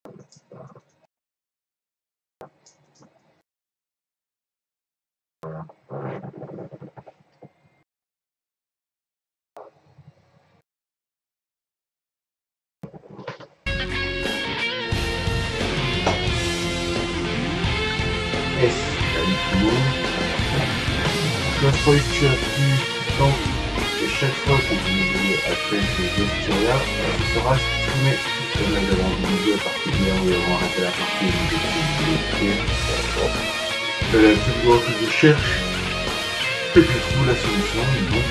Production du temps et chaque fois que vous jouez à tel que Vesturia, ce sera streamé. Comme là, j'avais envie de vidéo particulière où ils vont arrêter la partie où la plus grande que je cherche et que je trouve la solution. Donc,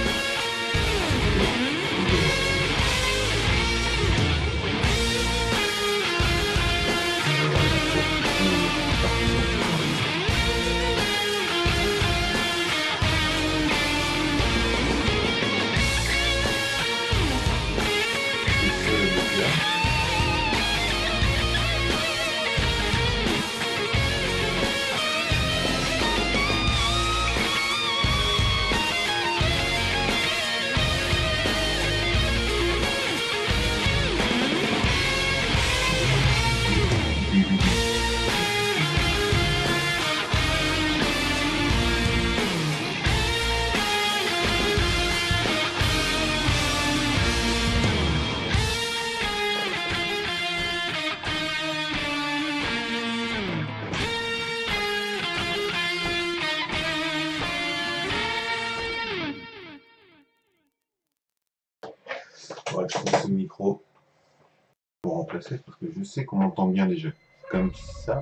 ouais, je prends ce micro pour remplacer parce que je sais qu'on m'entend bien déjà. Comme ça.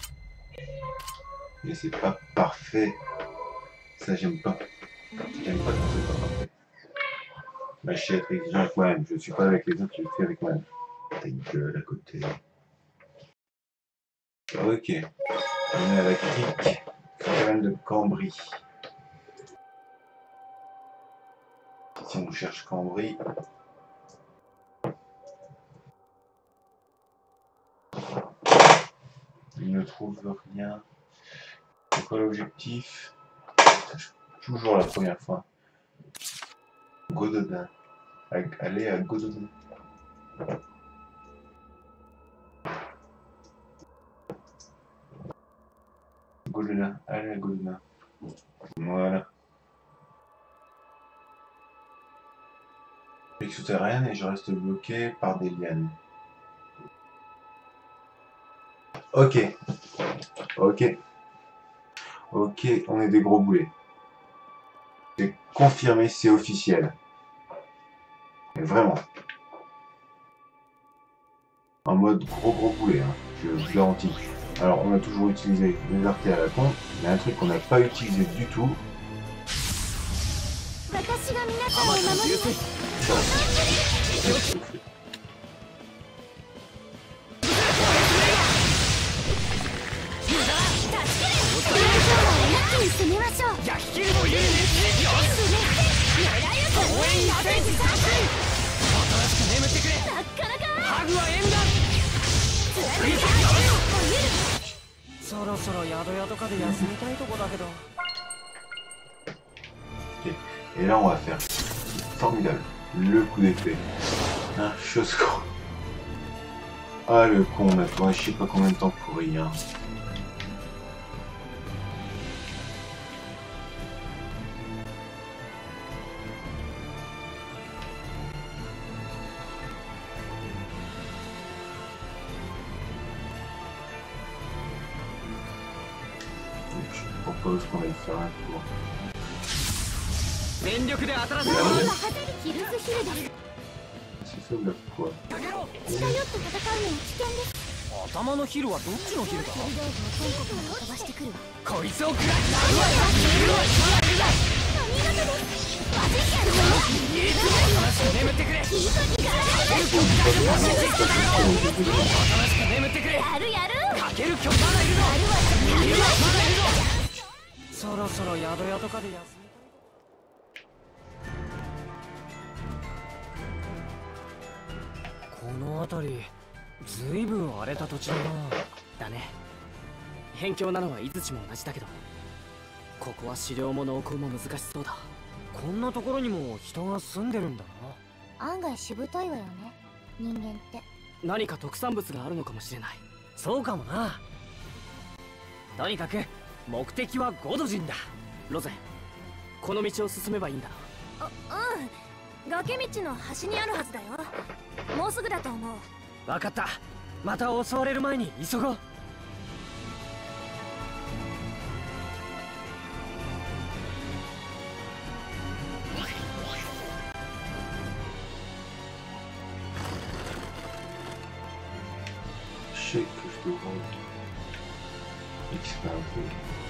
Mais c'est pas parfait. Ça, j'aime pas. J'aime pas quand c'est pas parfait. Bah, je sais être exigeant avec moi-même. Je suis pas avec les autres, je le fais avec moi-même. T'as une gueule à côté. Ok. On est à la crique. Caravane de Cambry. Si on cherche Cambry. Il ne trouve rien. C'est quoi l'objectif? Toujours la première fois. Gododin. Aller à Gododin. Gododin. Allez à Gododin. Voilà. Pique souterraine et je reste bloqué par des lianes. Ok. Ok. Ok, on est des gros boulets. C'est confirmé, c'est officiel. Mais vraiment. En mode gros boulet, hein, je vous garantis. Alors, on a toujours utilisé les artères à la con, mais un truc qu'on n'a pas utilisé du tout. Okay. Et là, on va faire formidable. Le coup d'épée. Un chose-croix. Ah, le con, on a tourné je sais pas combien de temps pour rien. Je propose qu'on aille faire un tour. C'est ça ou la quoi? 何か特産物があるのかもしれない。 そうかもな。とにかく目的はゴドジンだ。 ロゼ、この道を進めばいいんだな。 うん、崖道の端にあるはずだよ。もうすぐだと思う。 分かった。また襲われる前に急ごう。 Je sais que je devrais expérimenter.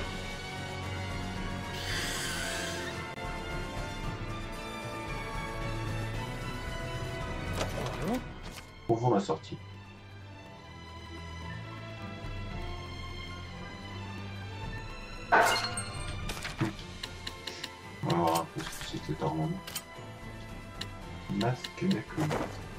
Ouvrons la sortie. On va voir un peu ce que c'est cette hormone. Masque d'accueil.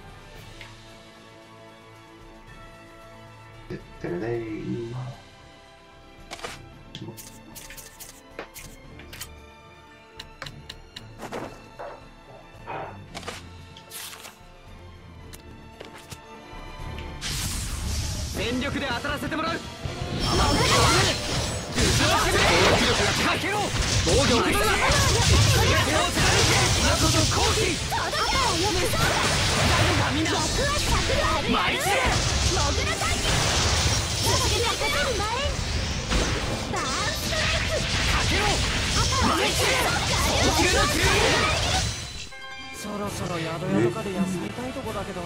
全力で当たらせてもらう。そろそろ宿屋とかで休みたいとこだけど。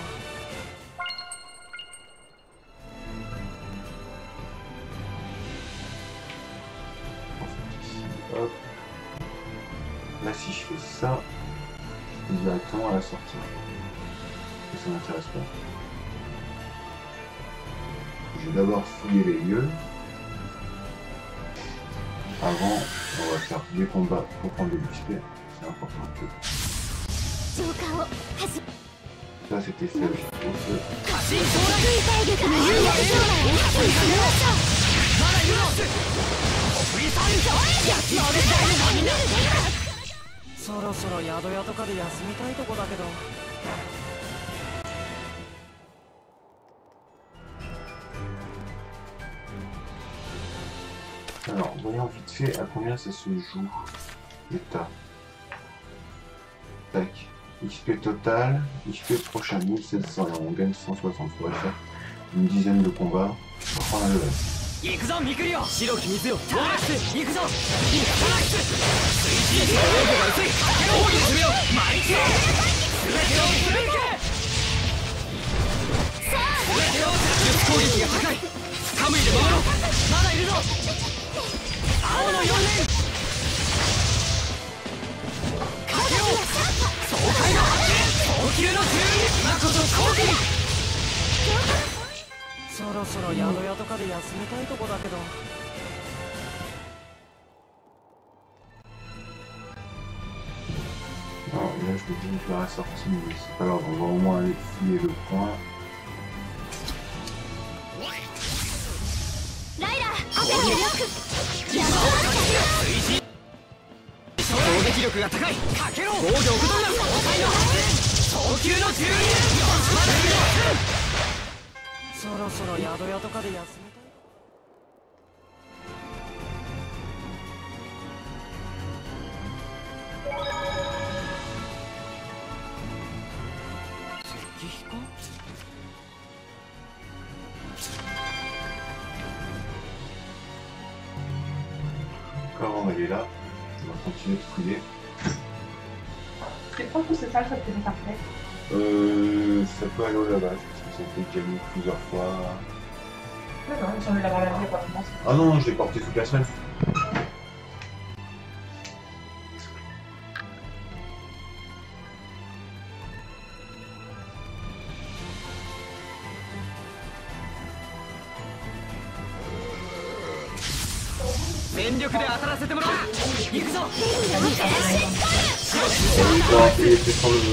Hop. Là, si je fais ça, directement à la sortie. Ça m'intéresse pas. Je vais d'abord fouiller les lieux. Avant, on va faire des combats pour prendre de l'XP. C'est important un peu. Ça, c'était fait pour ce. そろそろ宿屋とかで休みたいとこだけど。 Alors, voyons vite fait à combien ça se joue. État. Tac. XP total, XP prochain 1700 et on gagne 160. On va faire une dizaine de combats. On va prendre le reste. 行くぞミクリオ。白き水よ。トラックス行くぞ。トラックス水中防御が薄い。防御するよ。巻いて全てを貫け。全てを貫く。攻撃が高い。カムイで守ろう。まだいるぞ。青の4連かけろ。爽快の発見。高級の12今こそ攻撃。そろそろ宿屋とかで休みたいとこだけど。 Alors là je me dis que je l'aurais sorti mais c'est pas grave, on va au moins aller fouiller le coin. Quand on est là, on va continuer de fouiller. Je crois que c'est ça le fait parfait. Ça peut aller au lavage, parce que ça fait déjà mis plusieurs fois. Non, non, ils sont venus l'avoir lavé pas commencé. Ah non, je l'ai porté toute la semaine. Il était sur le...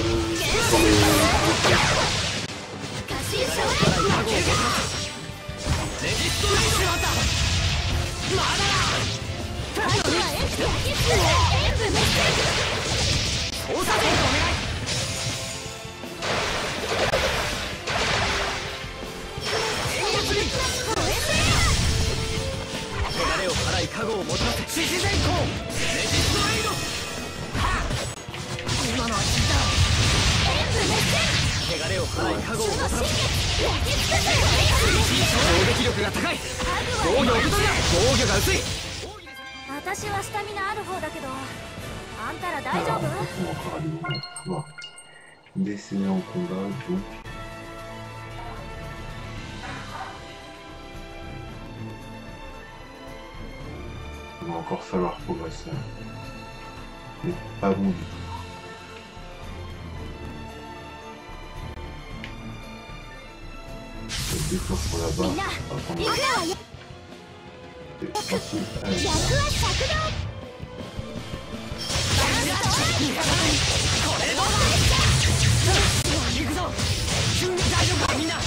加護をもたらせ獅子善光レジストレイド。はっ、今のは効いた。汚れを払い加護をもたらせ。攻撃力が高い。防御を受け取るな。防御が薄い。 私はスタミナある方だけど、あんたら大丈夫？ Décédé en combat, donc. Il va encore falloir progresser. Mais pas bon du tout. Je vais détour pour là-bas. On va prendre le... C'est parti. Allez. 行くぞ。準備大丈夫かみんな。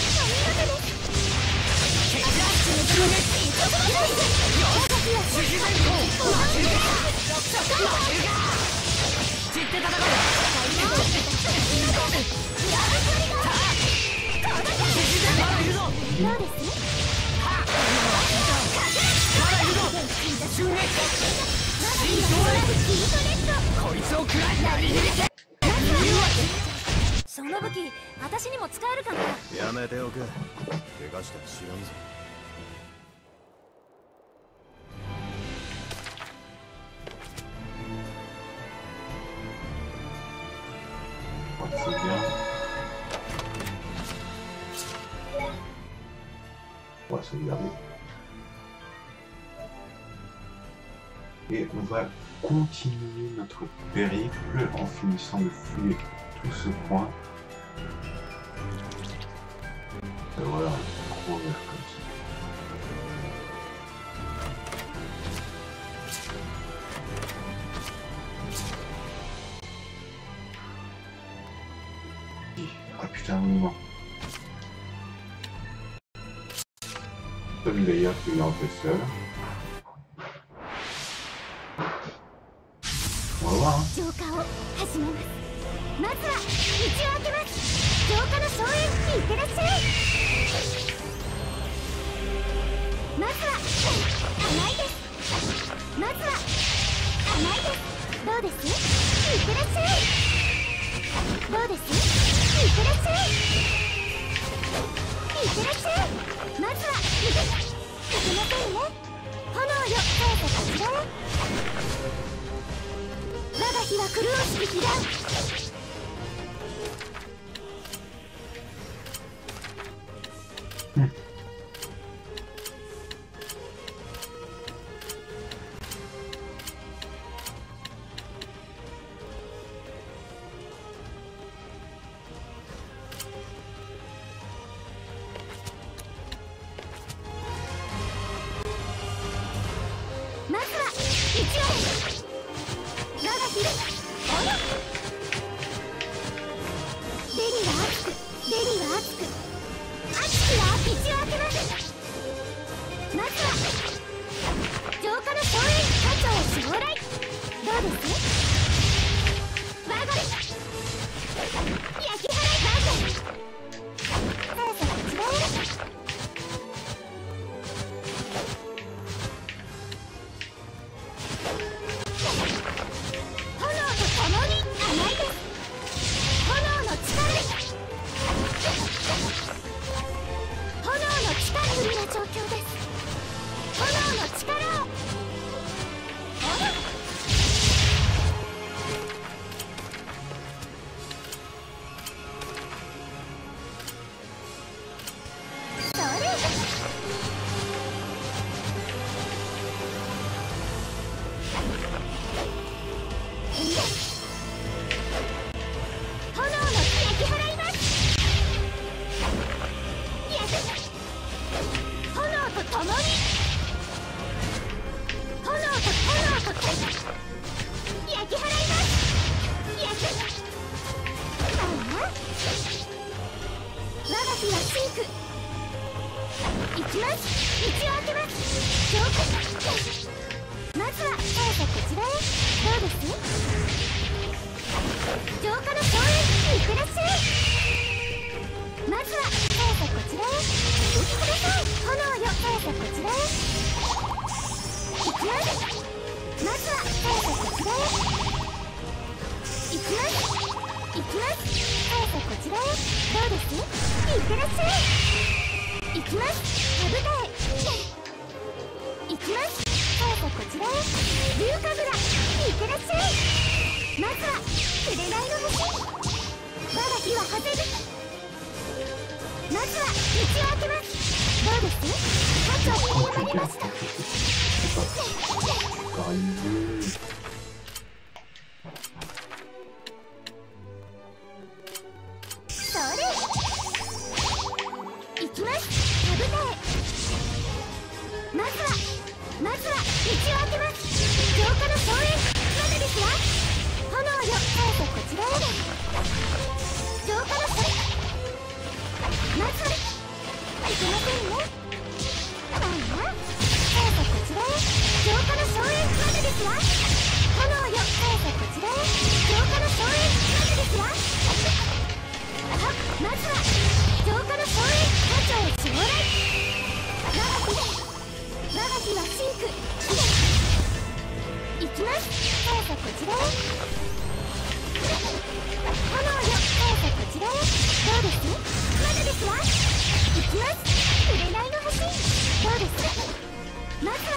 散って戦こいつを食らいなり切れ。 その武器、私にも使えるかな。 やめておけ。怪我したら知らんぞ。 C'est bien. On va sauvegarder. Et on va continuer notre périple en finissant de fouiller tout ce coin. Et voilà, un gros verre comme ça. Ah putain, monument. Celui-là, il est un peu seul. On va voir, hein. 浄化を始めます。まずは道を開けます。浄化の荘園、いってらっしゃい。まずは甘いです。まずは甘いです。どうです？いってらっしゃい。どうです？いってらっしゃい。いってらっしゃい。まずはいけませんね。炎よ、早くこちらへ。我が火は狂うしきだ。まずは一応我が火でベリーは熱く、ベリーは熱く、熱くは道を開けます。まずは浄化の荘園課長将来。どうです？我が焼き払いバージョン。さあさあこちらへ。行きます。 まずは速さこちらへ。行きます行きます。速さこちらへ。どうです？いってらっしゃい。行きます。手ぶたへ。行きます。速さこちらへ。龍神楽。いってらっしゃい。まずは紅の星。我が火は外れる。まずは道を開けます。どうです？課長に謝りました。それ。行きます。手ぶたへ。まずは道を開けます。浄化の荘園までですわ。炎よ、速さこちらへ。浄化の荘園。まずは、いけませんね。あら、速さこちらへ。浄化の荘園までですわ。炎よ、速さこちらへ。浄化の荘園までですわ。まずは、浄化の荘園課長将来。我が火はシンク。行きます。速さこちらへ。炎よ、速さこちらへ。どうです？まだですわ。行きます。紅の星。どうです？まずは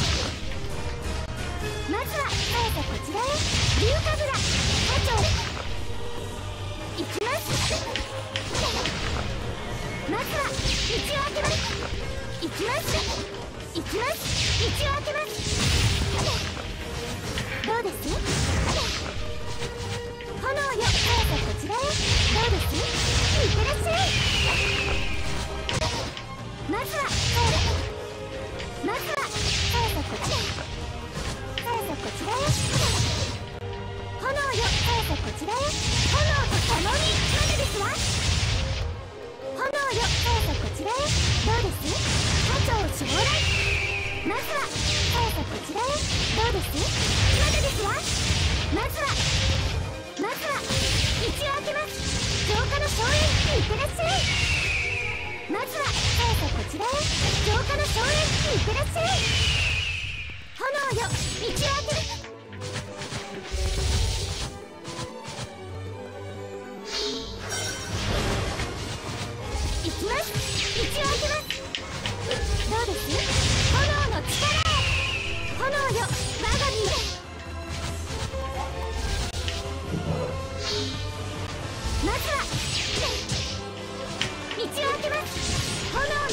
速さこちらへ。龍神楽課長。行きます。まずは道を開けます。行きます。行きます。道を開けます。どうです？炎よ、速さこちらへ。どうです？いってらっしゃい。まずは速さこちらへ。速さこちらへ。炎よ、速さこちらへ。炎と共にまでですわ。炎よ、速さこちらへ。どうです？課長将来。まずは速さこちらへ。どうです？まだですわ。まずは道を開けます。浄化の荘園いってらっしゃい。まずは速さこちらへ。浄化の荘園いってらっしゃい。炎よ、道を開ける。行きます。道を開けます。どうです？炎の力を。炎よ、我が身へ。まずは道を開けます。炎に。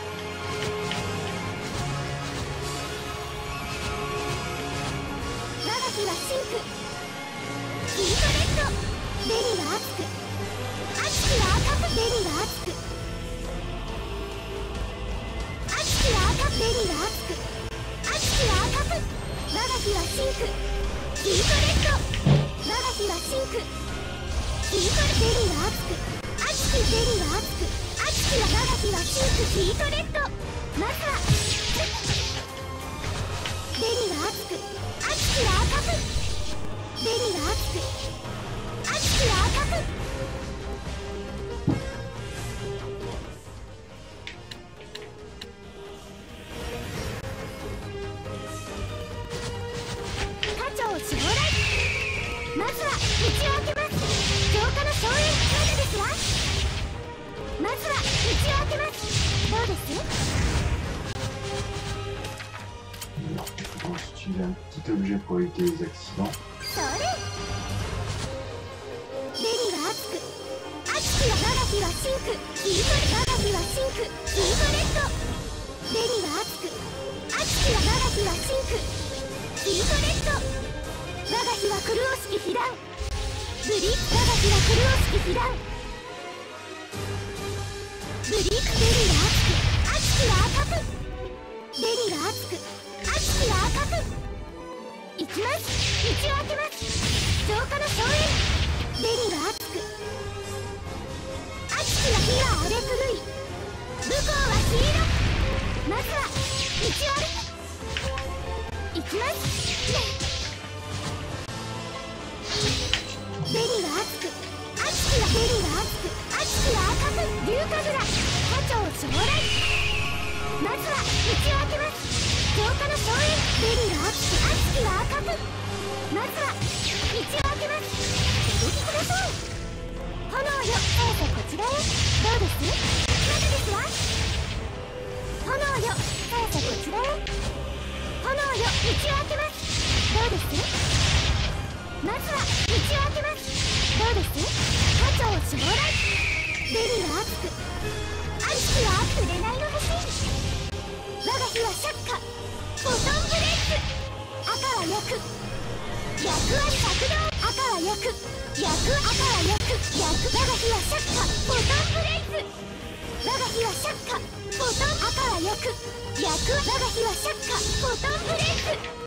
我が火はシンク。ヒートレッド。ベリーは熱く。熱きは赤く。ベリーは熱く。熱きは赤く。ベリーは熱く。熱きは赤く。我が火はシンク。ヒートレッド。我が火はシンク。ヒートベリーは熱く。熱きベリーは熱く。熱きは我が火はシンク。ヒートレッド。まずはベリーは熱く。熱きは赤く。ベリーは熱く。熱きは赤く。課長将来。まずは道を開けます。浄化の荘園までですわ。まずは道を開けます。どうです？ Il y a un petit objet pour éviter les accidents. それ。ベリーは熱く。熱きは我が火はシンク。ヒートレッド。我が火はシンク。ヒートレッド。ベリーは熱く。熱きは我が火はシンク。ヒートレッド。我が火は狂おしき被弾。ブリーク。我が火は狂おしき被弾。ブリーク。ベリーは熱く。熱きは赤く。ベリーは熱く。熱きは赤く。行きます。道を開けます。浄化の荘園。ベリーは熱く。熱きは火は荒れ狂い。武功は黄色。まずは道を歩く。行きます。ベリーは熱く。熱きはベリーは熱く。熱きは赤く。龍神楽課長将来。まずは道を開けます。浄化の荘園。 ベリーは熱く、熱きは赤く。まずは道を開けます。おどきください。炎よ、どうぞこちらへ。どうです？まだですわ。炎よ、どうぞこちらへ。炎よ、道を開けます。どうです？まずは道を開けます。どうです？花鳥守護来。ベリーは熱く、熱きは紅の星。我が火はシャッカ、ボトンブレイク。赤は焼く、役割作動。赤は焼く、焼く。赤は焼く、焼く。我が火はシャッカ、ボトンブレイク。我が火はシャッカ、ボトン。赤は焼く、焼く。我が火はシャッカ、ボトンブレイク。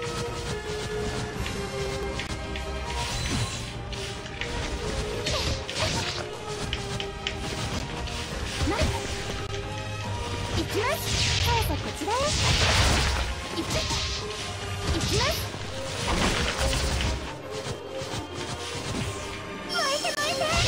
行きます。どうぞこちらへ。行きます。燃えて燃えて。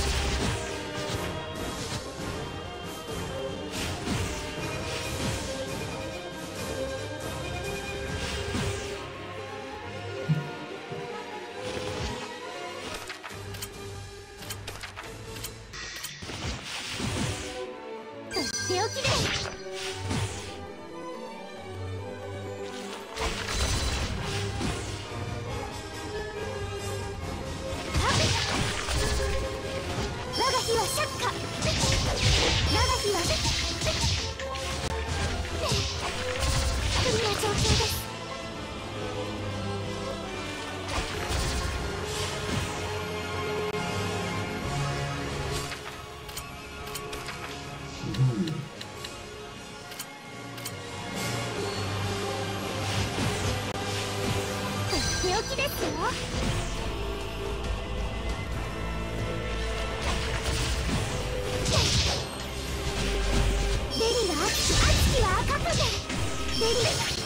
とっておきです。我が火はシャッカ、我が火は不利な状況です。とっておきですよ。ベリーは熱きは赤くて。ベリー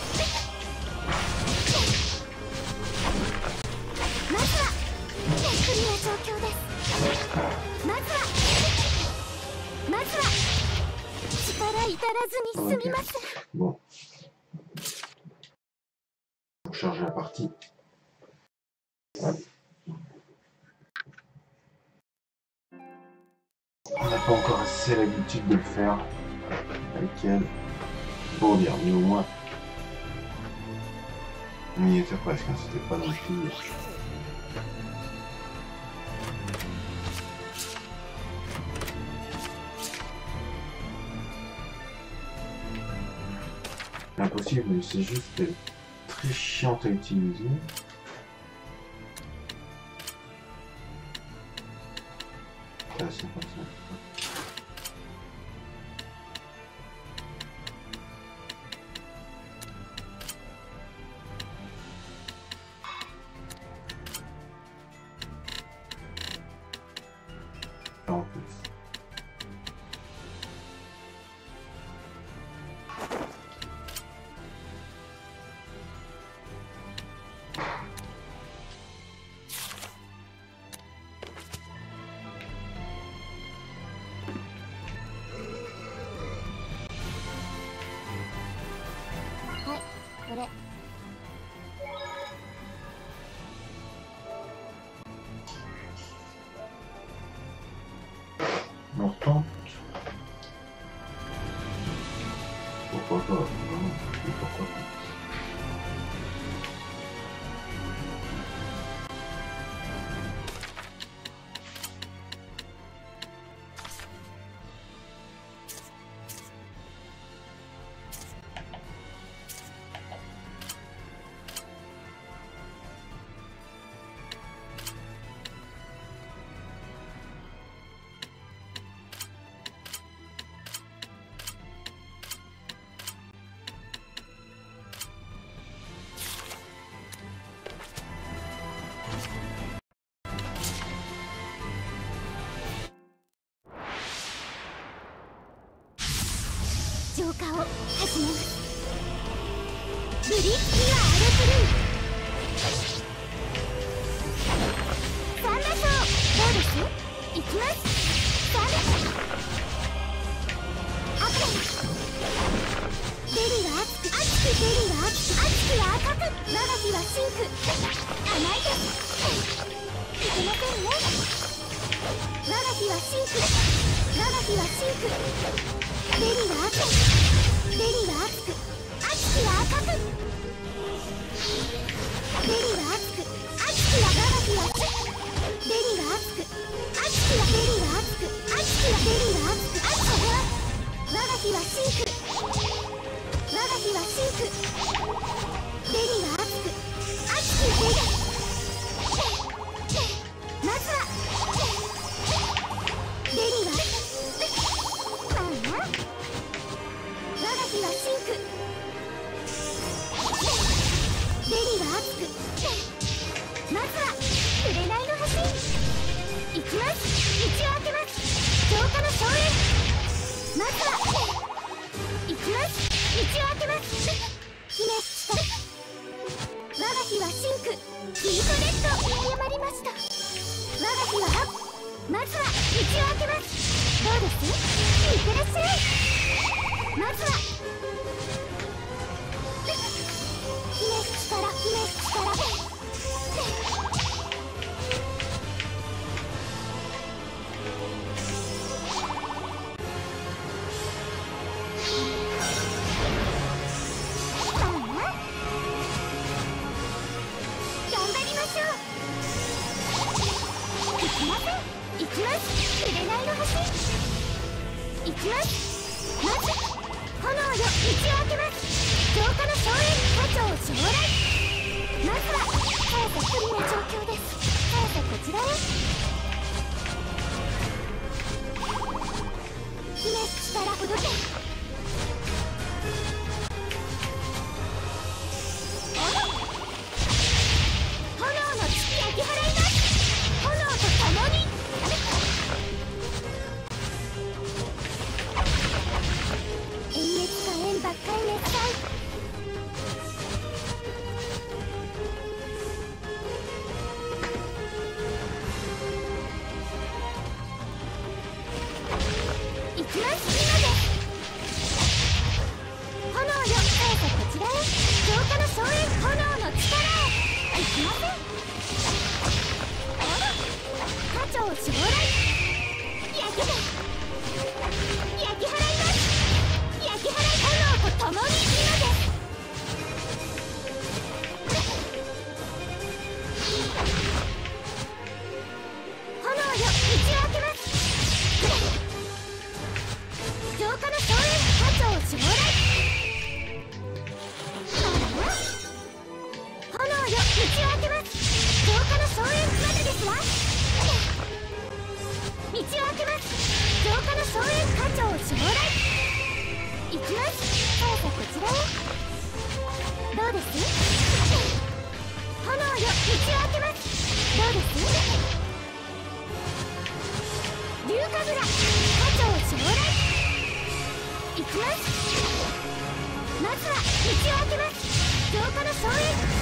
まずは不利な状況です。まずは力至らずにすみません。 Bon. Pour charger la partie. On n'a pas encore assez l'habitude de le faire avec elle pour dire, mais au moins on y était presque, hein, c'était pas non plus. Impossible, mais c'est juste qu'elle est très chiante à utiliser. C'est comme ça. En plus. On retente. Pourquoi pas? Non, pourquoi pas? 浄化を始めます。ブリッキはアルプルーサンダソー、どうです？行きます。サンダソー赤ベリーは熱く、ベリーは熱くは赤我が日はシンク甘いですいけませんね我が日はシンク我が日はシンクベリーは赤ベリーは熱く熱きは赤くベリーは熱く熱きは我が日はベリーは熱く熱きはベリーは熱く熱きはベリーは熱く熱きは我が日はシンク我が日はシンクベリーは熱く熱きはベリーまずはベリーはまあな我が日はシンクベリーは熱くまずは紅の星行きます道を開けます浄化の荘園まずは行きます道を開けます姫した我が日はシンクヒートレッド誤りました我が日はまずは道を開けますどうですいってらっしゃいまずは姫したら姫したら行きますまず炎よ道を開けます浄化の荘園課長将来まずは早く不利な状況です早くこちらへ姫したらほどけ炎の月焼き払います炎と共にばっかり熱帯行きます今です炎よ早くこちらへ浄化の荘園炎の力へ行きません課長将来焼き払います焼き払い炎と共に今です炎よ道を開けます浄化の荘園課長将来炎よ道を開けます浄化の荘園までですわ道を開けます浄化の荘園課長将来行きます早くこちらへどうです炎よ道を開けますどうです龍神楽課長将来行きますまずは道を開けます浄化の荘園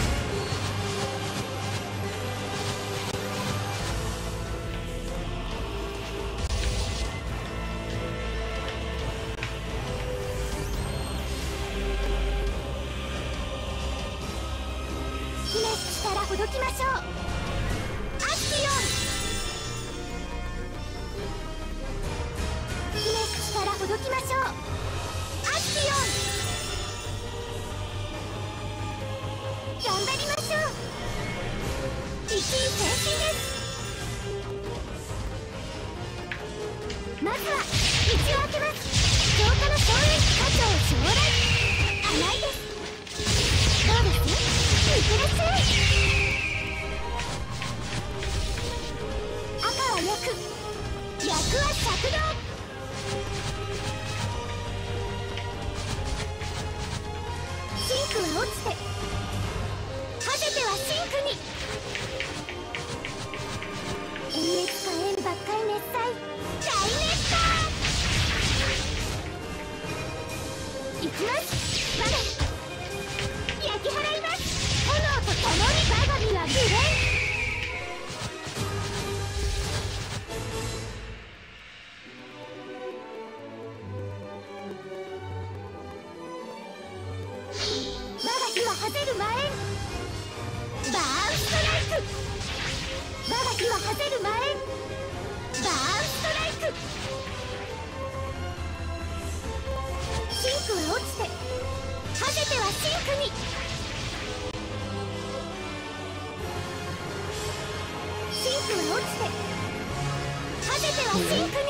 からほどきましょうアクシオン姫からほどきましょうアクシオン頑張りましょう一位前進ですまずは道を開けます浄化の荘園課長将来甘いですどうですいってらっしゃい赤は焼くは尺道シンクは落ちて果ててはシンクに炎熱火炎ばっかり熱帯大熱波行きます我が焼き払います炎と共に我が身は無縁我が日ははぜる前バーンストライク。我が火は果てる前。バーンストライク。シンクは落ちて果ててはシンクに。シンクは落ちて果ててはシンクに。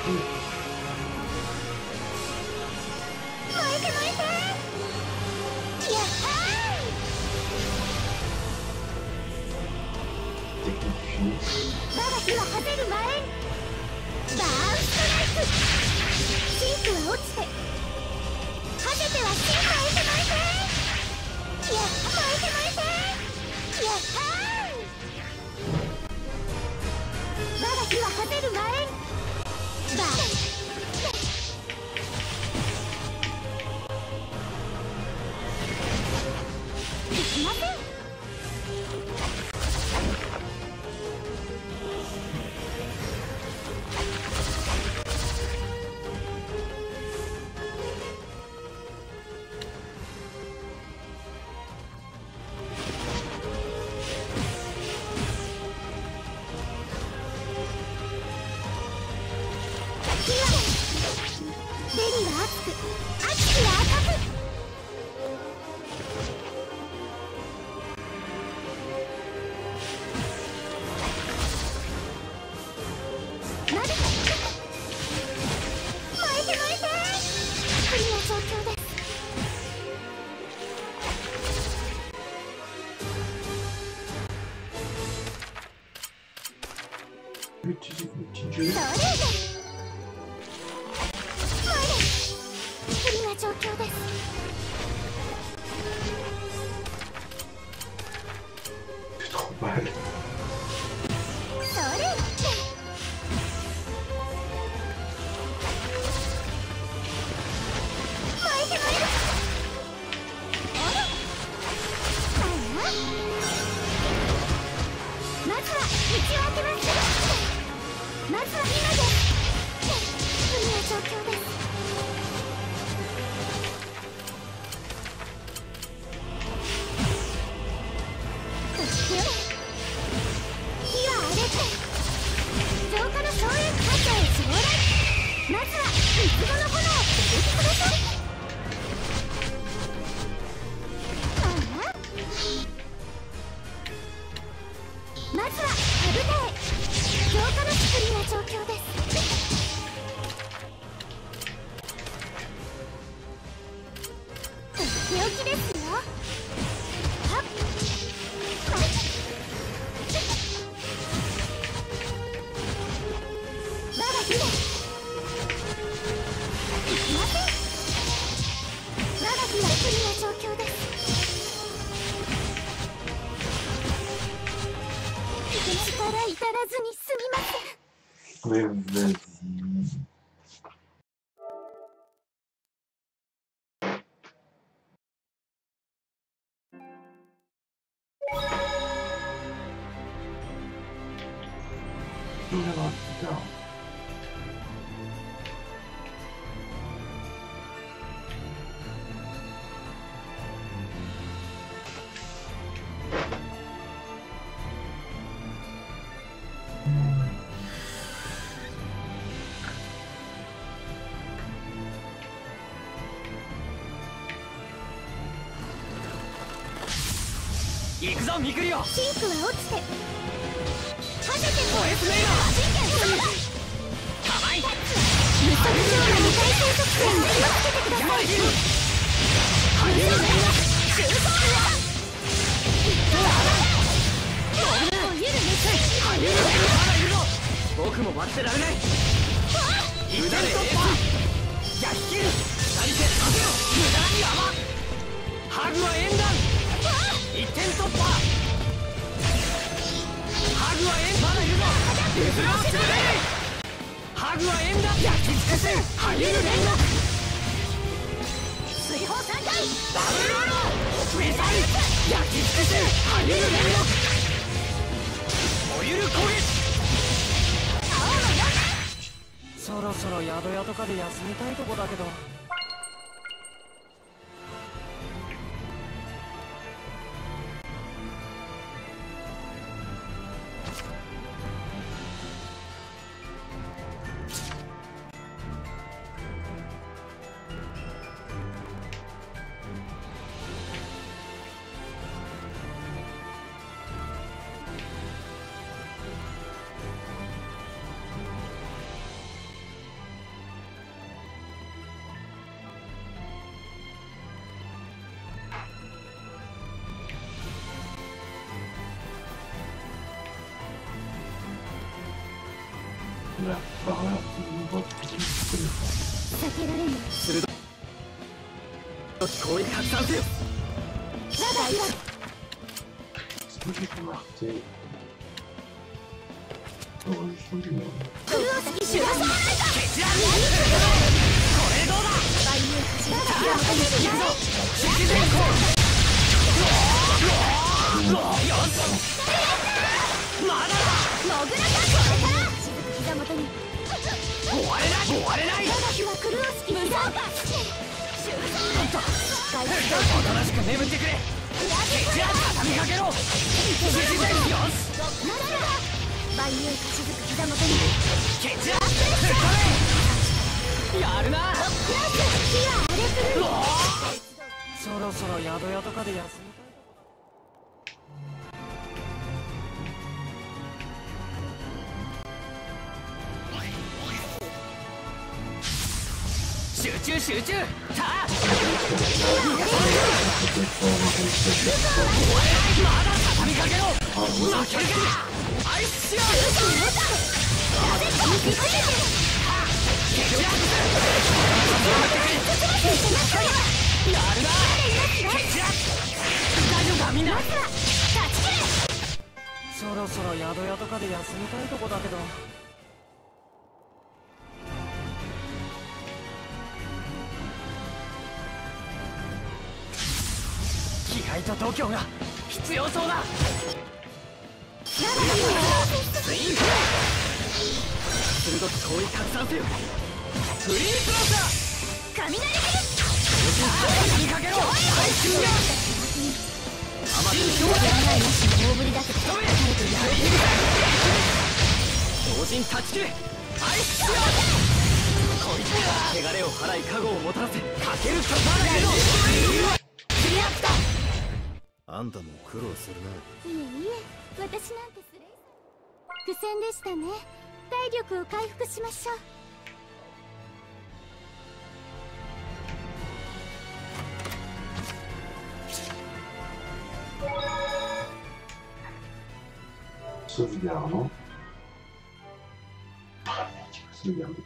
燃えて燃えて。やったー。我が火は果てる前。バーンストライク。シンクは落ちて果ててはシンク。燃えて燃えて。やっ燃えて燃えて。やったー。我が火は果てる前。バーン。いきません。ベリーは熱く、熱きは赤く。なる。燃えて燃えて。不利な状況です。それで不利な状況です。 Mal. それ燃えて燃える。あら。まずは道を開けます。まずは今です。不利な状況です。火は荒れて浄化の荘園火潮へ上来。まずは三つ子の炎を入れてください。ああ、まずはカブテへ浄化の不利な状況です。とっておきですよ。はっ我が火でいきません。我が火は不利な状況です。力至らずにすみません。 Mais vas-y. Il viendra plus tard. 行くぞミクリオ。 シンクは落ちて果てて燃え詰めろ。構い無足上の二回生特性に気をつけてください。 羽生の連絡中層おゆるめせ羽生の連絡まだいるぞ。僕も待ってられない。一点突破。焼き切る。二人で立てろ。無駄に甘。ハグは縁談。一点突破。ハグは縁まだいるぞ。譲らせてくれ。ハグは縁だ。焼き尽くせ。羽生連絡。 水砲3回ダブルローミサイル。焼き尽くせ。羽生連絡。おゆる攻撃。 青の矢。 そろそろ宿屋とかで休みたいとこだけど。 Là, par là, on voit que c'est une 避けられない攻撃拡散せよ。 我が色 ce que j'ai remarqué. Enregistrement du monde. 黒式シュラサーケチラこれどうだ。 万有勝ちだから走るな敵前攻。よし。まだだ。 モグラタこれから膝元に終われない終われない。 我が日は黒式無造化シュラサー外出おとなしく眠ってくれ。ケチラ畳みかけろ。敵前よし。 万有勝ちづく膝元にケチラ突っ込め。やるな。 火は荒れ狂うそろそろ宿屋とかで休みたい。 集中集中。さあ。まだ畳みかけろ。負けるか。アイスシアやるな。大丈夫かみんな。 そろそろ宿屋とかで休みたいとこだけど。 気合と度胸が必要そうだ。ツインフラ鋭く攻撃拡散せよ。フリースラッシャー雷切畳みかけろ。最終やりないなしの大振りだけど止め強靭断ち切れ。アイスシアこいつは汚れを払い加護をもたらせかけるとなるけどクリアプタあんたも苦労するな。 いえいえ私なんてすれ苦戦でしたね。体力を回復しましょう。 Sauvegarde, non? Ah merde, tu peux sauvegarder.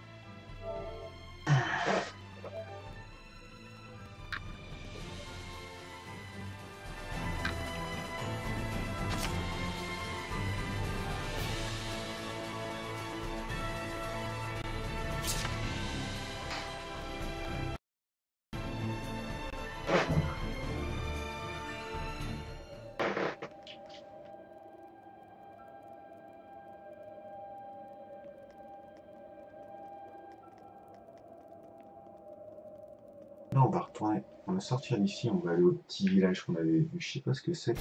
Là, on va retourner, on va sortir d'ici, on va aller au petit village qu'on avait vu, je sais pas ce que c'est. Je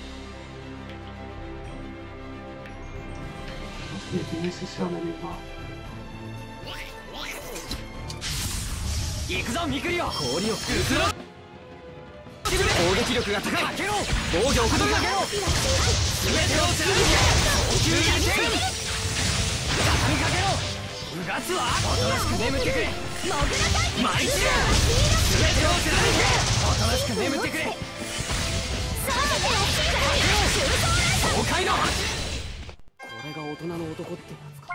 pense qu'il était nécessaire d'aller voir. 行くぞミクリオ。氷を崩ろ。攻撃力が高い。かけろ。防御をかけろ。全てを貫け。高級やけん。畳みかけろ。うがつはおとなしく眠ってくれ。舞い散れ。全てを貫け。おとなしく眠ってくれ。爽快の発。 これが大人の男ってやつか。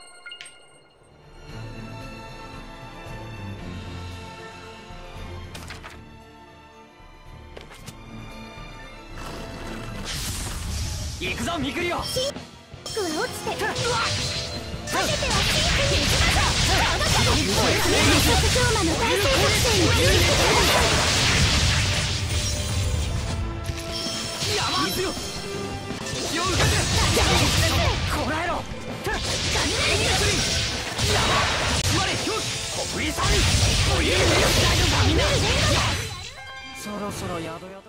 行くぞミクリオ。 ピンクは落ちてかけてはピンクに行きましょう。あなたも特徴魔の対戦作戦に気をつけてください。 山水よ。敵を受けてこらえろ。雷にすり山座れひょう国威さんおゆるめよ。大丈夫かみんな。 そろそろ宿屋とかで休み。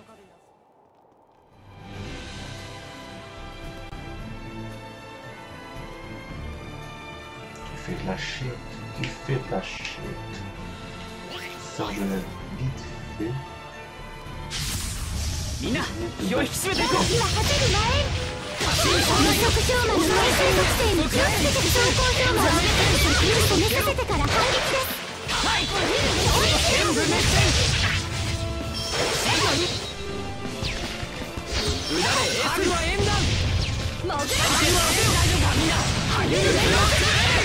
Tu fais de la shit, tu fais de la shit. Sors de la vite fait. みんな気を引き締めていこう。 今走る前この特徴魔の対戦作戦に気をつけて走行場魔を先に止めさせてから反撃です。 はい全部滅戦。うだれ春は縁談。 モグラ大丈夫かみんな。はゆるめよ。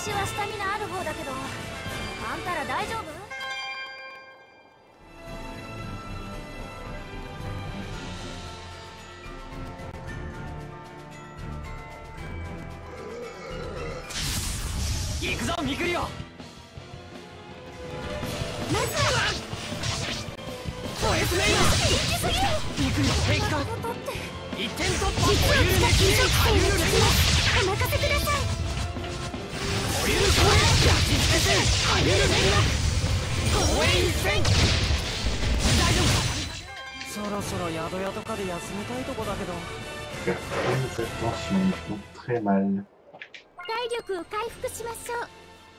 私はスタミナある方だけど、あんたら大丈夫？ 行くぞミクリオ。 まずはド S メイナー。ミクリオ平気か。 ことって一点突破。 実はオイルメキ金属ハリルメ製の敵はお任せください。 オイルコエ焼き付けてハリルメイナー。公園一戦。大丈夫か。 そろそろ宿屋とかで休みたいとこだけど。 Faire très attention, ils font très mal. 体力を回復しましょう。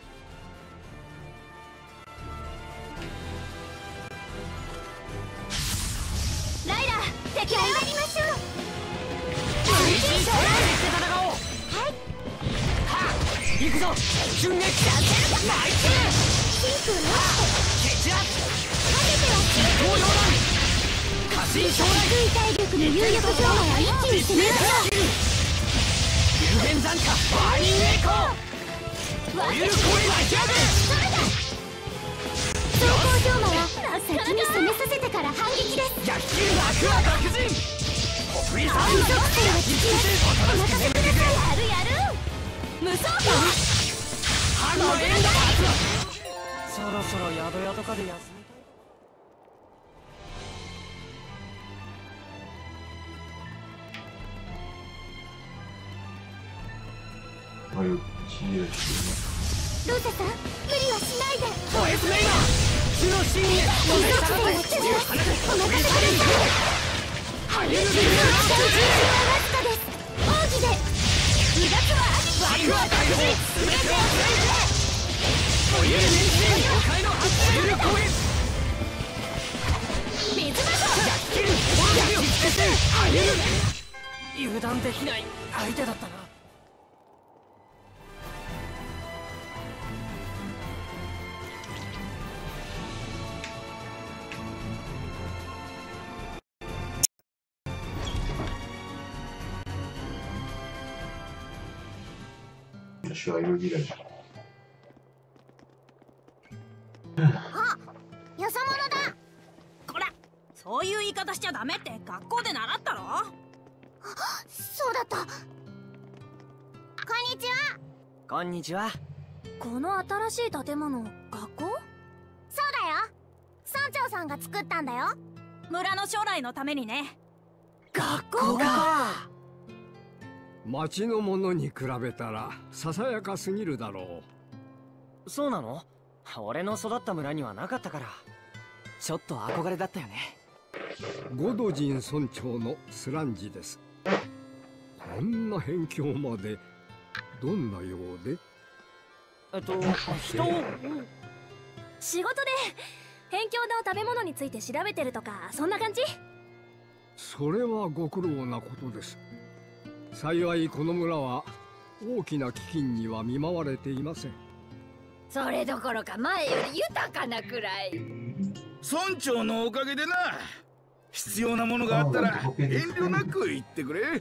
ライラ、敵をやりましょう。 推進して戦おう。 はい行くぞ瞬撃ナイスシンクを持血圧かけては東洋弾過信将来低い体力の有力評価は一気に攻めましょう。 有限残価バーニングエコーオイルコエ巻き上げ走行評価は先に攻めさせてから反撃です。 焼き切る幕は爆人国立さん金属製は効きます。お任せください。やるやる無双機ハンドエンドそろそろ宿屋とかで休みたい。 Ouais, le petit. ローサさん、無理はしないで。 ド S メイナー主の真へ金属製は効きます。お任せください。 ハリルメイ第11話わずかです。奥義で2月はナー爆破解放全てをオイルメンチ妖怪のオイルコエ水魔女焼き切る焼き付けてハリル油断できない相手だったな。 Je suis arrivé au village. よそ者だ。 こら、そういう言い方しちゃダメって学校で習ったろ。 そうだった。こんにちは。 こんにちは。 この新しい建物、学校？そうだよ。村長さんが作ったんだよ。 村の将来のためにね。 学校か。 町のものに比べたらささやかすぎるだろそうなの？俺の育った村にはなかったからちょっと憧れだったよね。 う。ゴドジン村長のスランジです。こんな辺境までどんなようで？ 人を仕事で辺境の食べ物について調べてるとかそんな感じ？ それはご苦労なことです。幸いこの村は大きな飢饉には見舞われていません。 それどころか前より豊かなくらい。 村長のおかげでな。必要なものがあったら遠慮なく言ってくれ。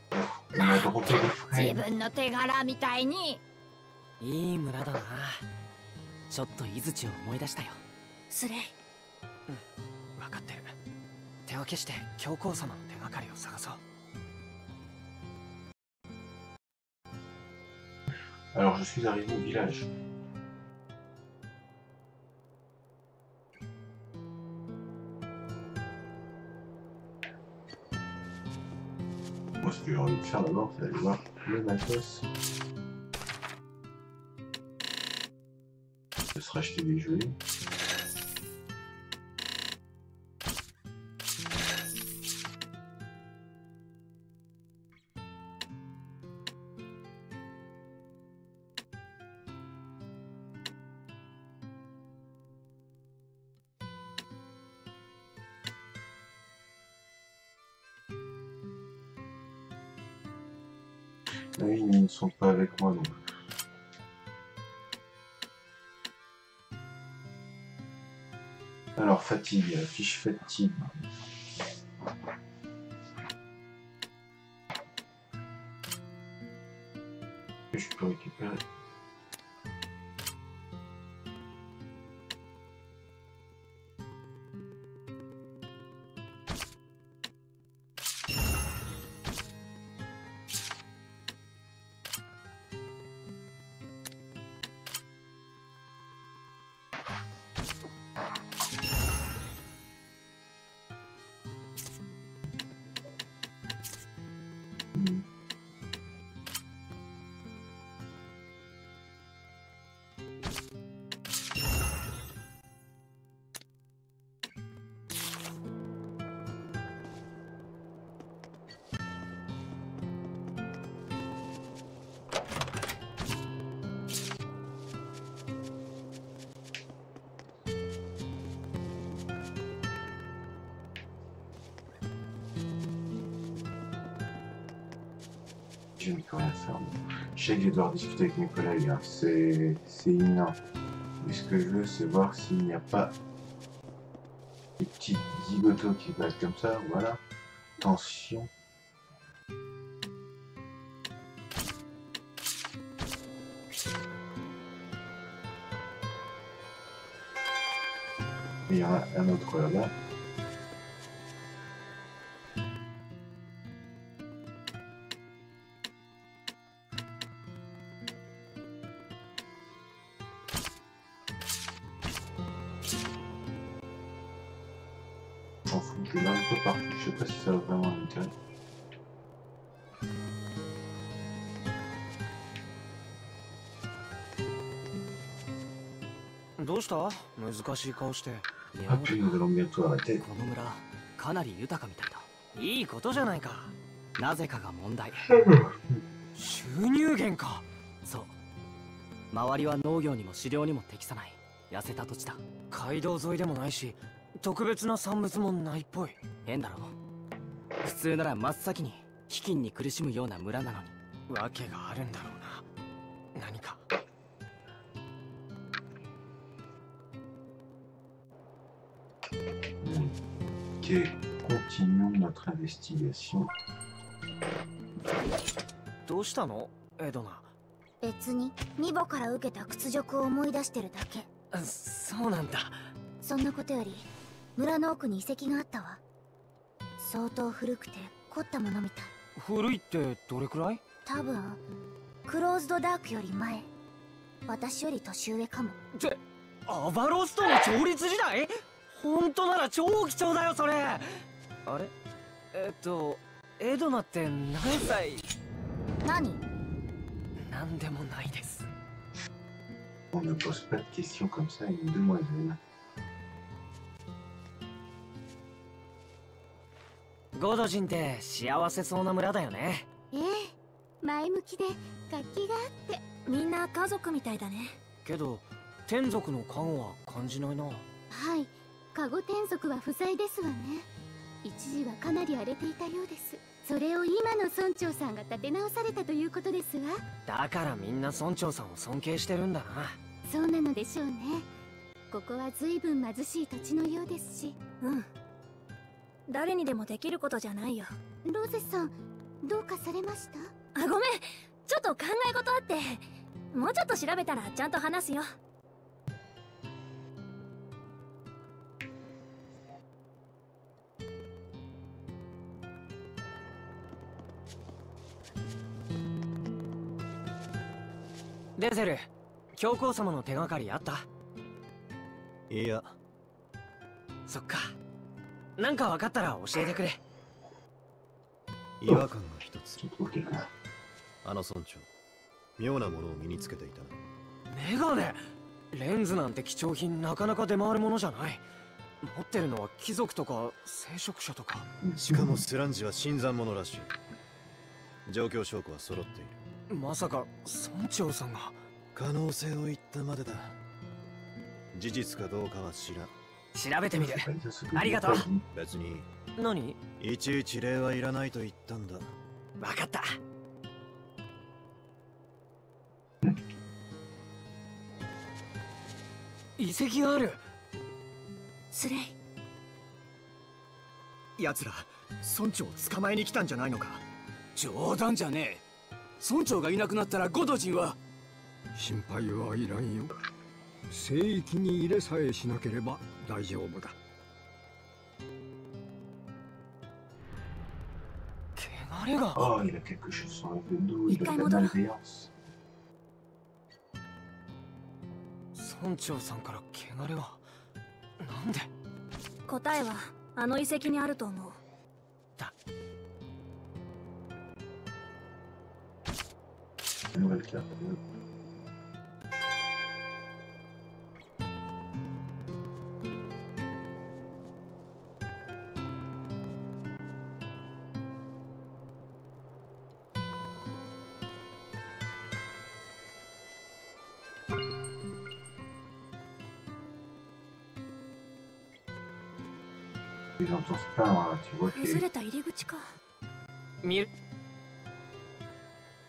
自分の手柄みたいに。 いい村だな。ちょっと井槌を思い出したよ。 スレイ。 分かってる。手分けして教皇様の手がかりを探そう。 Alors, je suis arrivé au village. Moi, ce que j'ai envie de faire d'abord, c'est aller voir le matos. De se racheter des jouets. Oui, ils ne sont pas avec moi non plus. Alors, fatigue, fiche fatigue. Je peux récupérer. Je ne peux rien faire. Je sais que je vais devoir discuter avec mes collègues, hein. C'est imminent. Mais ce que je veux, c'est voir s'il n'y a pas des petits zigotos qui battent comme ça. Voilà. Tension. Il y en a un autre là-bas. J'en fous, je l'ai un peu partout, je sais pas si ça va vraiment m'intéresser. どうした？難しい顔して。 Ah puis nous allons bientôt arrêter. この村かなり豊かみたいだ。いいことじゃないか。なぜかが問題。収入源か。そう。周りは農業にも狩猟にも適さない痩せた土地だ。街道沿いでもないし、特別な産物もないっぽい。変だろ。普通なら真っ先に飢饉に苦しむような村なのに。わけがあるんだろうな。何か。 Ok, continuons notre investigation. どうしたの、エドナ？ 別にミボから受けた屈辱を思い出してるだけ。 そうなんだ。 そんなことより村の奥に遺跡があったわ。相当古くて凝ったものみたい。 古いってどれくらい？ 多分クローズドダークより前。私より年上かも。 ってアバロストの調律時代？本当なら超貴重だよそれ。あれ？エドナって何歳？ 何？ なんでもないです。 On ne pose pas de questions comme ça à une demoiselle. ゴドジンって幸せそうな村だよね。 ええ、前向きで活気があってみんな家族みたいだね。 けど天族の加護は感じないな。 はい、加護天族は不在ですわね。一時はかなり荒れていたようです。それを今の村長さんが立て直されたということですわ。 だからみんな村長さんを尊敬してるんだな。 そうなのでしょうね。ここは随分貧しい土地のようですし。うん、誰にでもできることじゃないよ。ローゼさん、どうかされました？ あ、ごめん、ちょっと考え事あって。もうちょっと調べたらちゃんと話すよ。 デゼル、教皇様の手がかりあった？ いや。 そっか。なんか分かったら教えてくれ。 違和感が一つ。あの村長、妙なものを身につけていたな。 メガネ？レンズなんて貴重品なかなか出回るものじゃない。持ってるのは貴族とか聖職者とか。 しかもスランジは新参者らしい。状況証拠は揃っている。 まさか村長さんが？ 可能性を言ったまでだ。事実かどうかは知らん。 調べてみる。ありがとう。 別に。 何？ いちいち礼はいらないと言ったんだ。 分かった。遺跡がある。 スレイ。 奴ら村長を捕まえに来たんじゃないのか？冗談じゃねえ。村長がいなくなったらゴドジンは。 心配はいらんよ。聖域に入れさえしなければ大丈夫だ。 汚れが。 ああ、il a quelque chose sur le dos, il a de la malveillance. 村長さんから汚れはなんで？ 答えはあの遺跡にあると思う。 だ。 Nouvelle carte. Les gens sont pleins, tu vois que... 崩れた入り口か。 見る。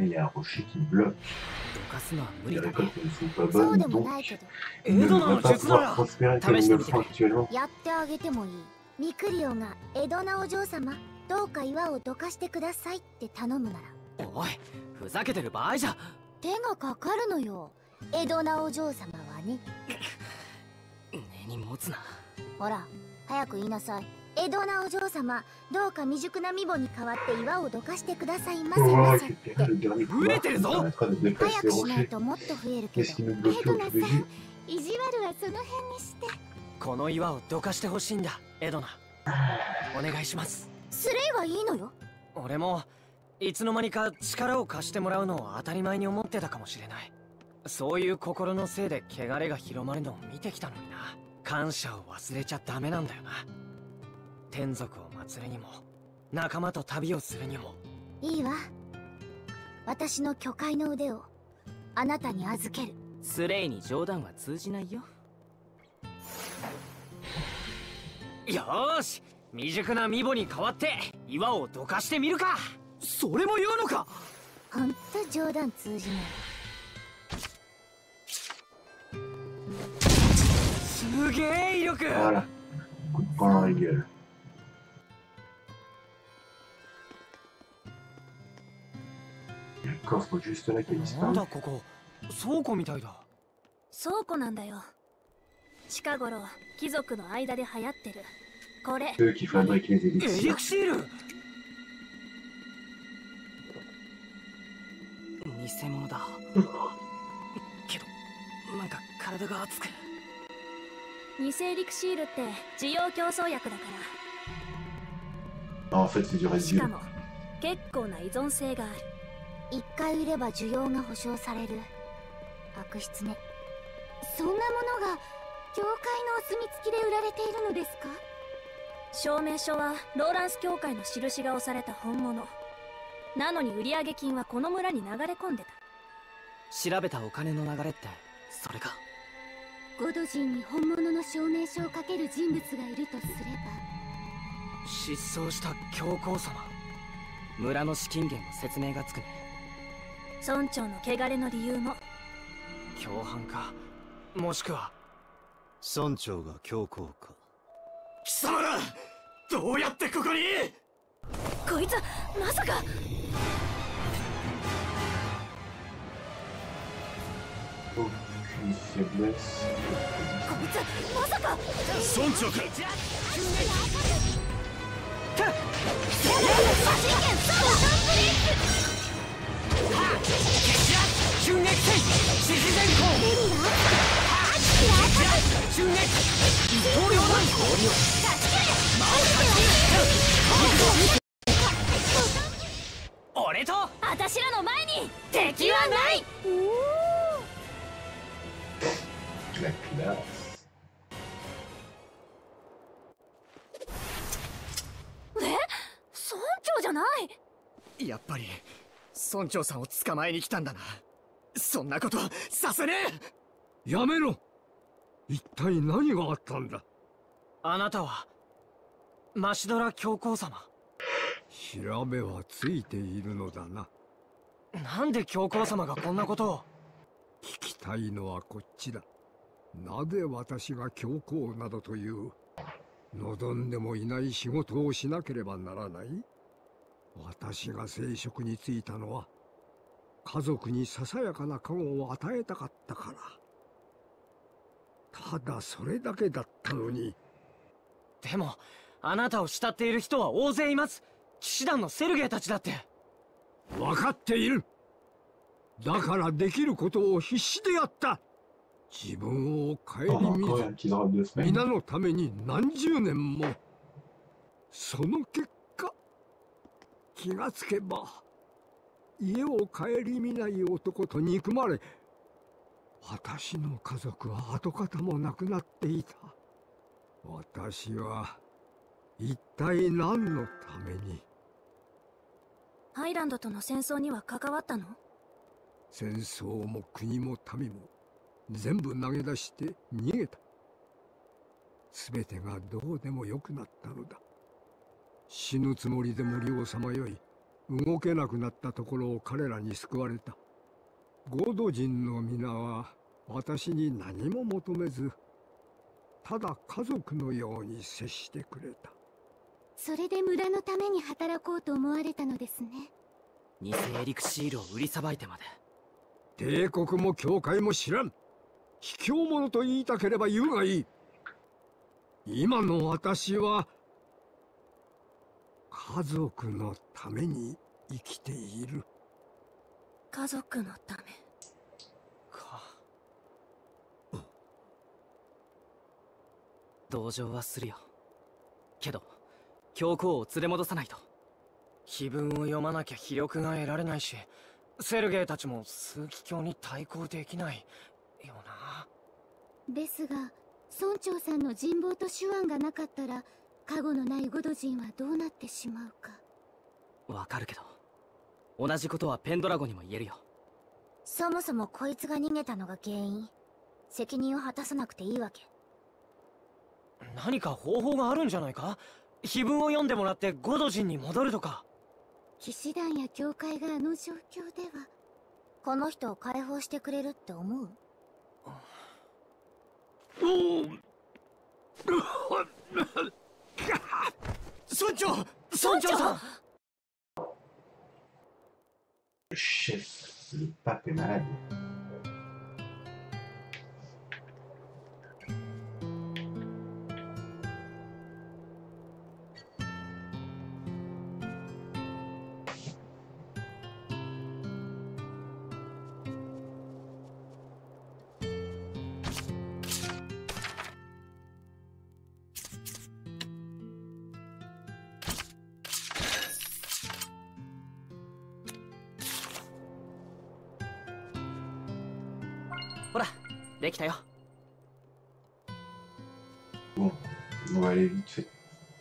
Mais il y a un rocher qui me bloque. どかすのは無理 Les だね。 récoltes ne sont pas そう bonnes, でも donc ないけど、 il ne 江戸の devrait pas 術な pouvoir ら prospérer comme il le font actuellement. やってあげてもいい。ミクリオが江戸なお嬢様、どうか岩をどかしてくださいって頼むなら。 おい、ふざけてる場合じゃ。 手がかかるのよ。江戸なお嬢様はね。 根に持つな。 ほら、早く言いなさい。江戸なお嬢様、どうか未熟な身母に代わって岩をどかしてくださいませ On ま va せ。 récupérer le dernier pouvoir qui nous permettra de 早 déplacer く les しない rochers. ともっと増えるけど。 Qu'est-ce qui nous bloque au début? 意地悪はその辺にして。 この岩をどかしてほしいんだ、エドナ。お願いします。 スレイはいいのよ。 俺もいつの間にか力を貸してもらうのを当たり前に思ってたかもしれない。そういう心のせいで汚れが広まるのを見てきたのにな。感謝を忘れちゃダメなんだよな。天族を祀るにも仲間と旅をするにも。 いいわ。私の巨海の腕をあなたに預ける。 スレイに冗談は通じないよ。よーし、未熟なミボに代わって岩をどかしてみるか。それも言うのか。 ほんと冗談通じない。 すげえ威力。 Voilà. Coup de poing dans la gueule. Il y a le coffre juste là qui a なん disparu. だここ、倉庫みたいだ。 倉庫なんだよ。近頃貴族の間で流行ってるこれ。 Ceux qui fabriquent les エリ élixirs. クシール。偽物だ。けどなんか体が熱く。 偽エリクシールって需要競争薬だか En fait, c'est du ら。し résidu. かも結構な依存性がある。 一回売れば需要が保証される。悪質ね。そんなものが教会のお墨付きで売られているのですか？ 証明書はローランス教会の印が押された本物なのに、売上金はこの村に流れ込んでた。 調べたお金の流れってそれか。 ゴド人に本物の証明書をかける人物がいるとすれば。 失踪した教皇様。村の資金源の説明がつくね。 村長の汚れの理由も。 共犯か、もしくは村長が教皇か。 貴様らどうやってここに。 こいつまさか。 Aucune faiblesse. こいつまさか。 村長か。 襲撃戦獅子伝行。襲撃一刀両断。氷を俺と私らの前に敵はない。 La classe. 村長じゃない。 やっぱり村長さんを捕まえに来たんだな。そんなことさせねえ。 やめろ。一体何があったんだ。 あなたはマシドラ教皇様。 調べはついているのだな。 なんで教皇様がこんなことを。 聞きたいのはこっちだ。なぜ私が教皇などという望んでもいない仕事をしなければならない？私が聖職に就いたのは家族にささやかな加護を与えたかったから。ただそれだけだったのに。 でもあなたを慕っている人は大勢います。騎士団のセルゲイたちだって。 分かっている。だからできることを必死でやった。自分を顧みず皆のために何十年も。その結果気がつけば家を顧みない男と憎まれ、私の家族は跡形もなくなっていた。私は一体何のために。 ハイランドとの戦争には関わったの？ 戦争も国も民も全部投げ出して逃げた。全てがどうでもよくなったのだ。死ぬつもりで森をさまよい、 動けなくなったところを彼らに救われた。ゴド人の皆は私に何も求めず、ただ家族のように接してくれた。 それで村のために働こうと思われたのですね。 偽エリクシールを売りさばいてまで。 帝国も教会も知らん。卑怯者と言いたければ言うがいい。今の私は家族のために生きている。 家族のためか。同情はするよ。けど教皇を連れ戻さないと。 碑文を読まなきゃ秘力が得られないし、セルゲイたちも枢機卿に対抗できないよな。 ですが村長さんの人望と手腕がなかったら、加護のないゴド人はどうなってしまうか。 わかるけど、同じことはペンドラゴにも言えるよ。 そもそもこいつが逃げたのが原因。責任を果たさなくていいわけ。 何か方法があるんじゃないか。碑文を読んでもらってゴド人に戻るとか。 騎士団や教会があの状況では。 この人を解放してくれるって思う？ 村長さん。 Le chef, le pape est malade. Bon, on va aller vite fait.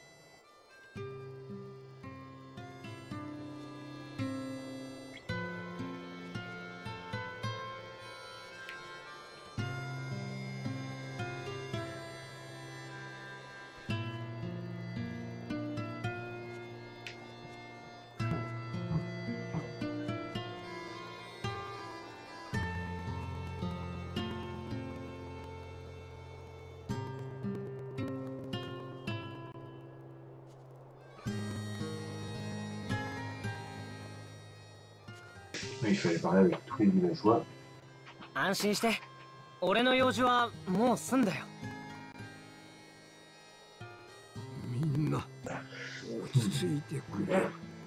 Il fallait parler avec tous les villageois. 安心して、俺の用事はもう済んだよ。 みんな落ち着いてくれ。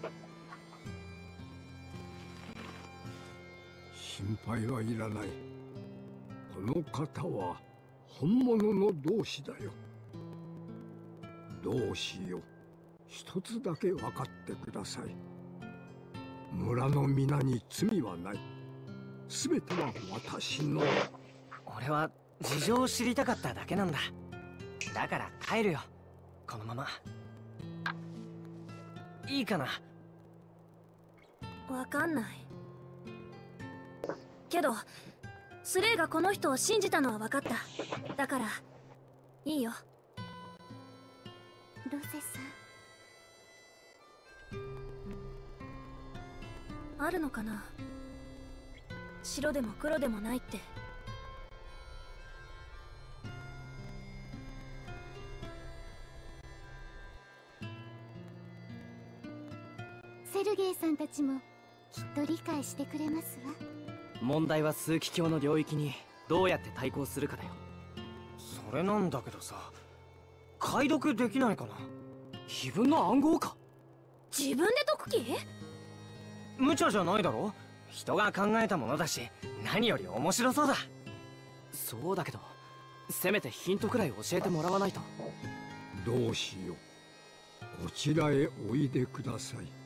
心配はいらない。この方は本物の同志だよ。同志よ、一つだけ分かってください。村の皆に罪はない。すべては私の。 俺は事情を知りたかっただけなんだ。だから帰るよ、このまま。いいかな。 わかんない。けどスレイがこの人を信じたのは分かった。だからいいよ。 ロゼさん、 あるのかな。白でも黒でもないって。 セルゲイさんたちもきっと理解してくれますわ。 問題は枢機卿の領域にどうやって対抗するかだよ。 それなんだけどさ、解読できないかな。 碑文の暗号か。 自分で解く気？ 無茶じゃないだろ。人が考えたものだし、何より面白そうだ。 そうだけど、せめてヒントくらい教えてもらわないと。 どうしよう。こちらへおいでください。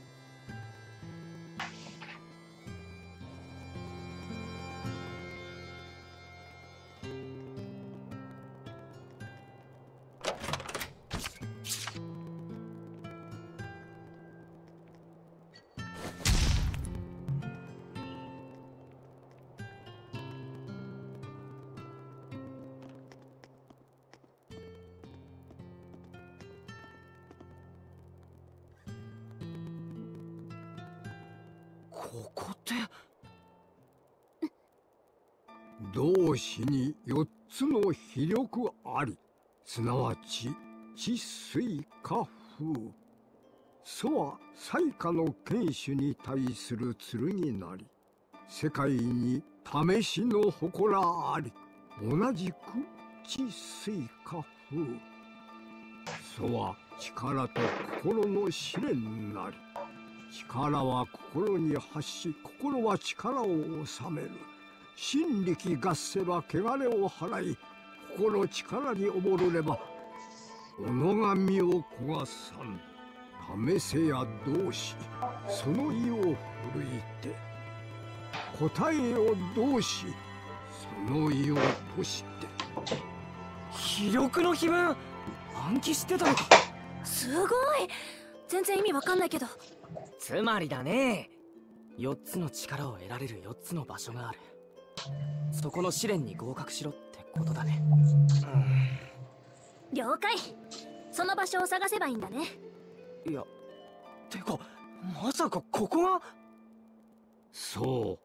ここって同士に4つの非力あり、すなわち地水火風。祖は災禍の堅守に対する剣なり、世界に試しの祠あり、同じく地水火風。祖は力と心の試練なり、力は心に発し、心は力を収める。心力合せば汚れを払い、心力に溺るれば己神を焦がさん。試せや同志、その意を奮いて。答えよ同志、その意をとして。 非力の碑文、暗記してたのか。 すごい。全然意味わかんないけど。 つまりだね、4つの力を得られる4つの場所がある。そこの試練に合格しろってことだね。 了解。その場所を探せばいいんだね。 いや、てかまさかここが。 そう、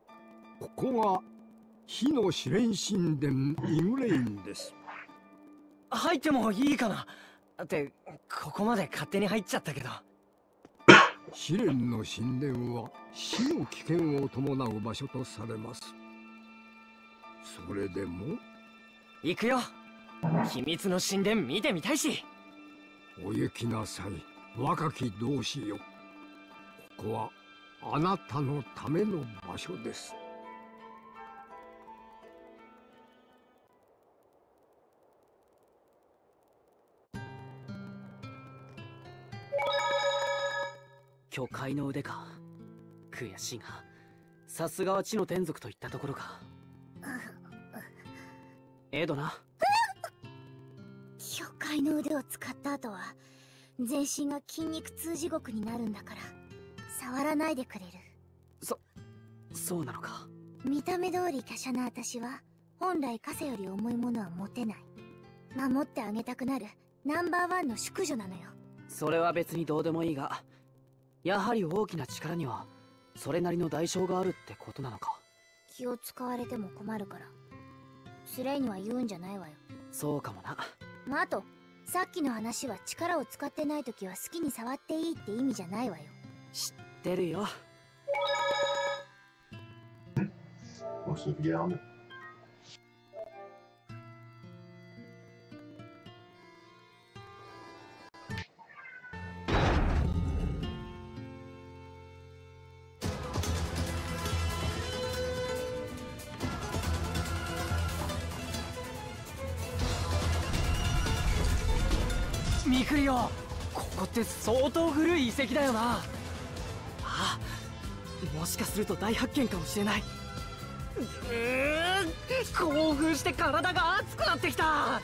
ここが火の試練神殿イグレインです。 入ってもいいかなって、ここまで勝手に入っちゃったけど。 試練の神殿は死の危険を伴う場所とされます。それでも行くよ。秘密の神殿見てみたいし。 お行きなさい、若き同志よ。ここはあなたのための場所です。 巨海の腕か。悔しいが、さすがは地の天族といったところか。エドナ。 巨海の腕を使った後は全身が筋肉痛地獄になるんだから触らないでくれる。 そうなのか。 見た目通り華奢な私は本来傘より重いものは持てない。守ってあげたくなるナンバーワンの淑女なのよ。 それは別にどうでもいいが、やはり大きな力にはそれなりの代償があるってことなのか。 気を使われても困るからスレイには言うんじゃないわよ。 そうかもな。 あとさっきの話は力を使ってない時は好きに触っていいって意味じゃないわよ。 知ってるよ。 On sauvegarde. ミクリオ、ここって相当古い遺跡だよな。ああ、もしかすると大発見かもしれない。興奮して体が熱くなってきた。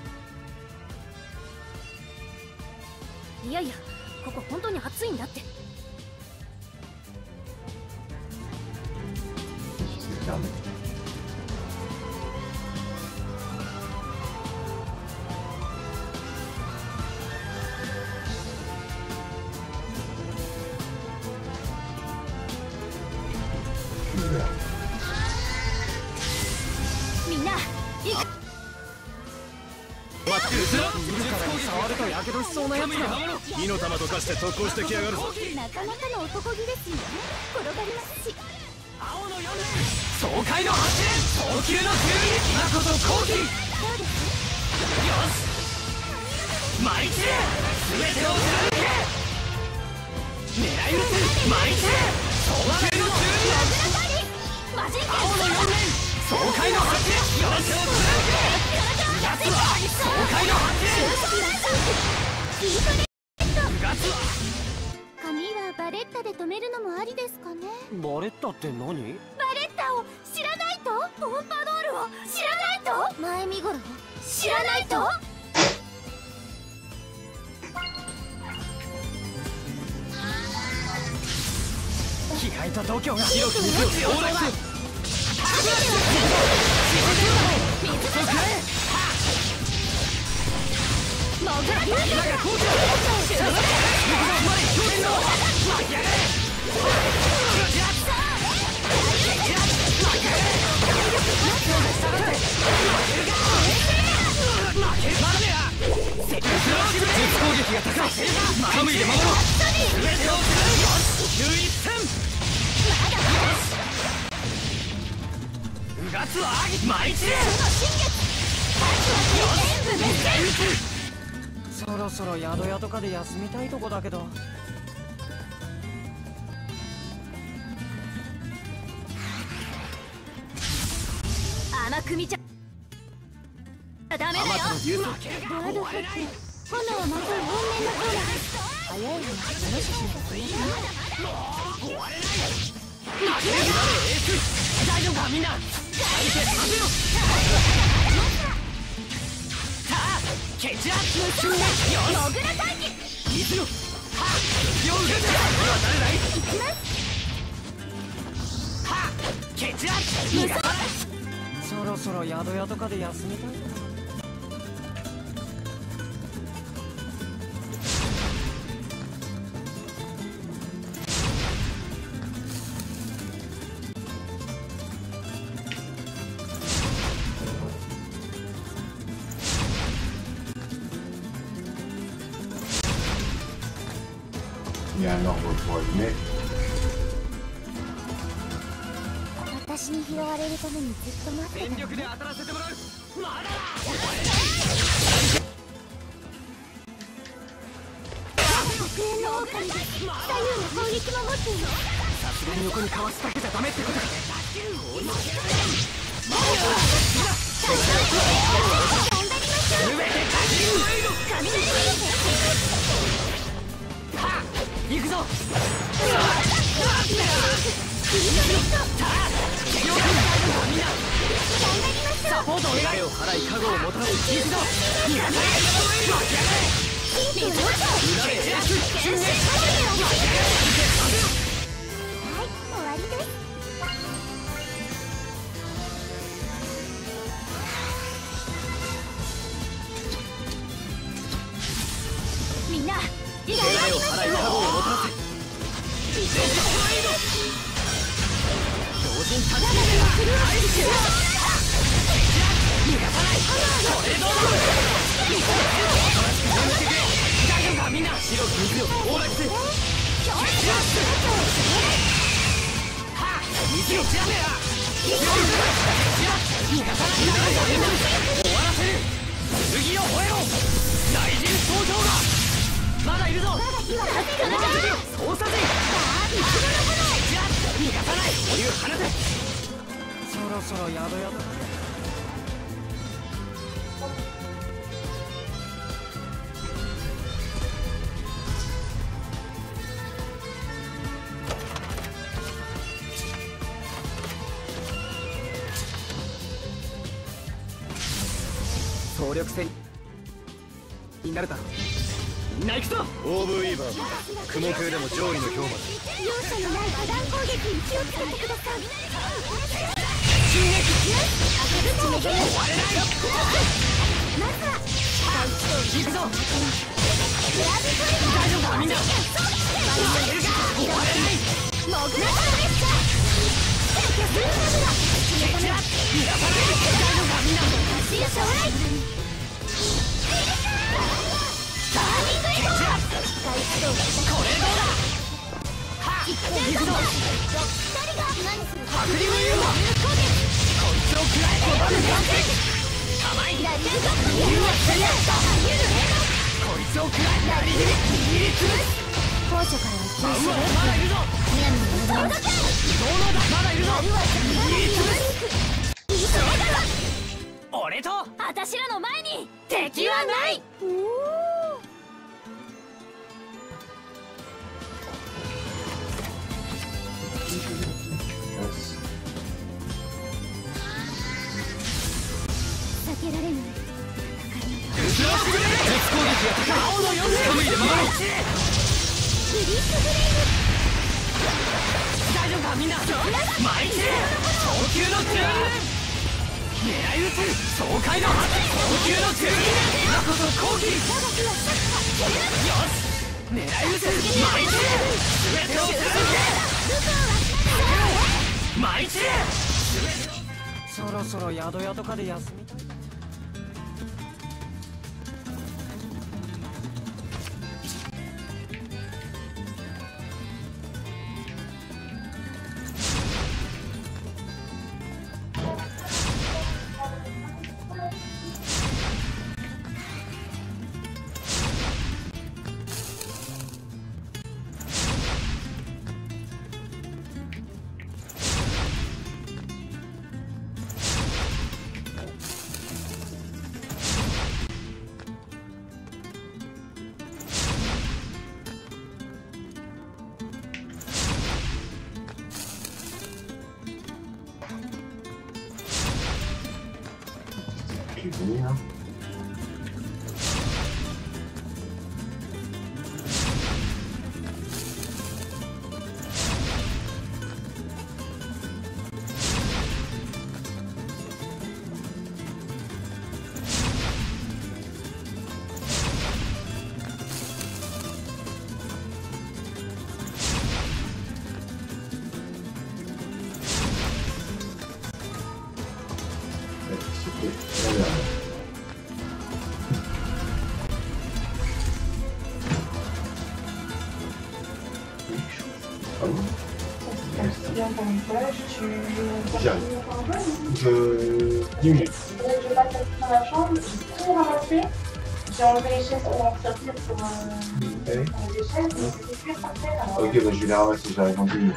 いやいや、ここ本当に暑いんだって。みんな行く。 待って、触るとやけどしそうなやつだ。 火の玉と化して特攻してきやがるぞ。 なかなかの男気ですよね。転がりますし。 青の4連爽快の8連早急の12今こそ後期。よし巻いて全てを貫け。狙い撃つ巻いて早急の12青の4連爽快の8連全てを貫け。やつは爽快の8連ガツは髪はバレッタで止めるのもありですかね。 バレッタって何？ バレッタを知らないと、ポンパドールを知らないと、前見頃を知らないと。 気合と度胸が白く水を強だ。 もぐら今が後期だ。 ガツは舞い散れ。 そろそろ宿屋とかで休みたいとこだけど。 甘く見ちゃダメだよ。 ガードフック、炎をまとう怨念のコーナー。早いのは楽しみですね。 大丈夫かみんな。相手させろ。さあケチラモグラ待機。いつよはっよぐっては誰だい。 いきます。 はっケチラそろそろ宿屋とかで休みたいとか。 Il y a un ordre pour allumer. 私に拾われるためにずっと待ってた。 全力で当たらせてもらう。まだだ。 国営の狼で左右の攻撃も持っている。 さすがに横にかわすだけじゃダメってことか。行くぞ。サポートお願い。を払い覚悟を持たない。行くぞ。 終わりです。 みんな手を払い覚悟を持たせ。強靭立ち逃がさない。これどうだ。大丈夫かみんな。白く水を往来せ。水を散らせや。逃がさない。終わらせる。剣を吠えろ。大人登場だ。まだいるぞ。操作陣。逃がさない。お湯放て。 そろそろ宿屋とか。 総力戦になるだろう。みんな行くぞ。 オーブ・ウィーバー雲系でも上位の評判。 容赦のない破談攻撃に気をつけてください。 進撃。 終われない。まずは行くぞ。 グラビトリガー。 大丈夫かみんな。終われない。 モグラトレッサー。ケスルナブラ。 逃がさない。大丈夫かみんな。 足が将来。バーニングエゴー。これどうだ。行くぞ。2人が何する。 白竜ユーマ。こいつを食らえ。構え。こいつを食らえ。握りつぶす。 高所からはまだいるぞ。まだいるぞ。握りつぶす。俺と私らの前に敵はない。 避けられない。 絶攻撃が高い。青の4で守る。 フリースブレイ大丈夫かみんな。巻いて長球の10連。狙い撃つ爽快の長球の10連。なこと後期。よし狙い撃つ。巻いて全てを貫け。巻いてそろそろ宿屋とかで休みたい。 suis venu là. Je passe dans la chambre, j'ai tout ramassé. J'ai enlevé les chaises pour en sortir pour les chaises, mais c'était cuir par terre. Alors... Ok, bah je vais les ramasser, j'arrive en 10 minutes.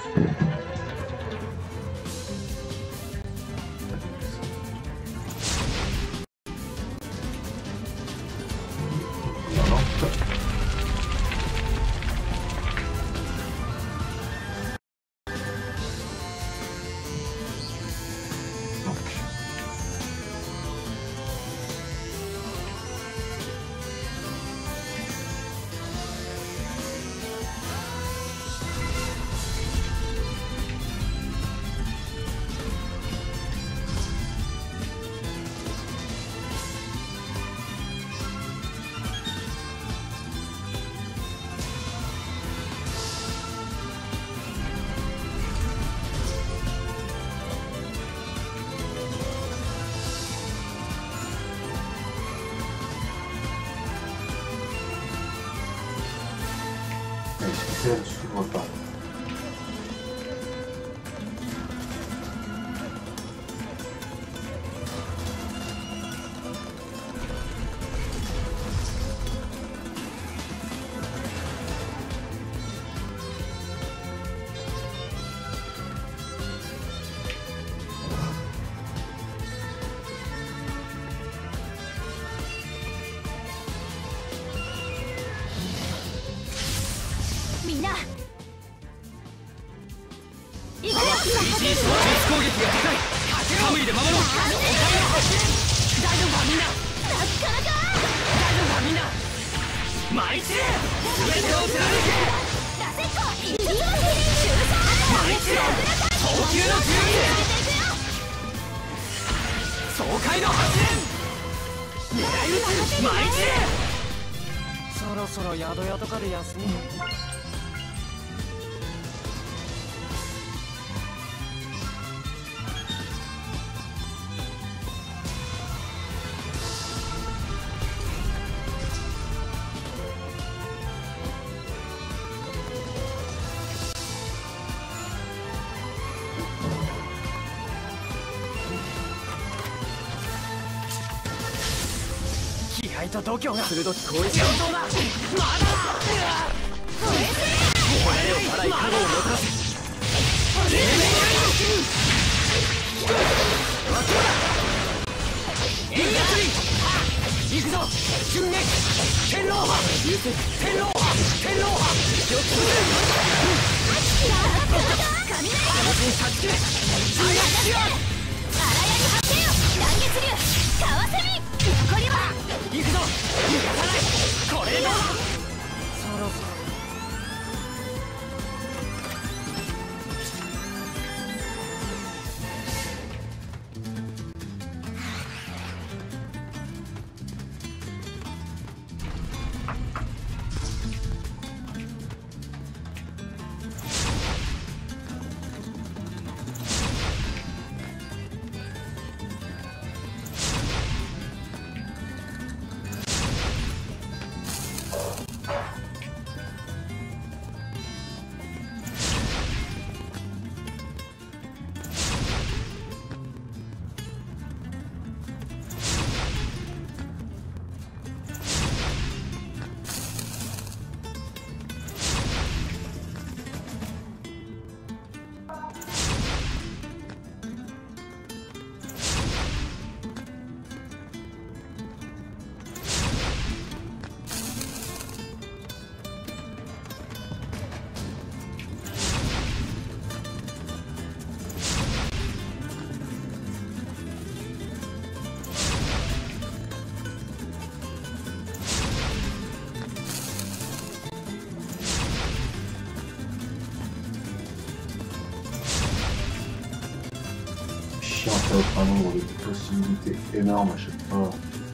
Je ne s'ouvre pas. そろそろ宿屋とかで休もう。気合と度胸が鋭く超えちゃうそうだ。まだこれを払い角をもたらせ。行くぞ順撃天狼波流星天狼波天狼波四つ雷殺気重圧よ荒槍発生よ断月流かわせみ残りは行くぞ逃がさないこれでどうだそろそろ chiant, ça va être un nombre de possibilités énormes à chaque fois.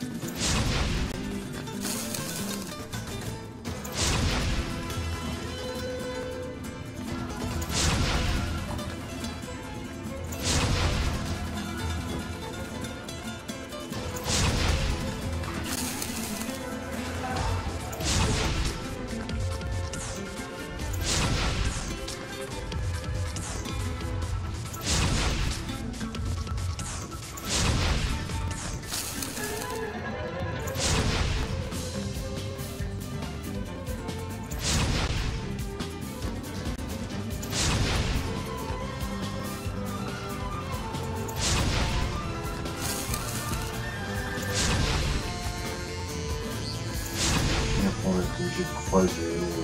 J'ai croisé.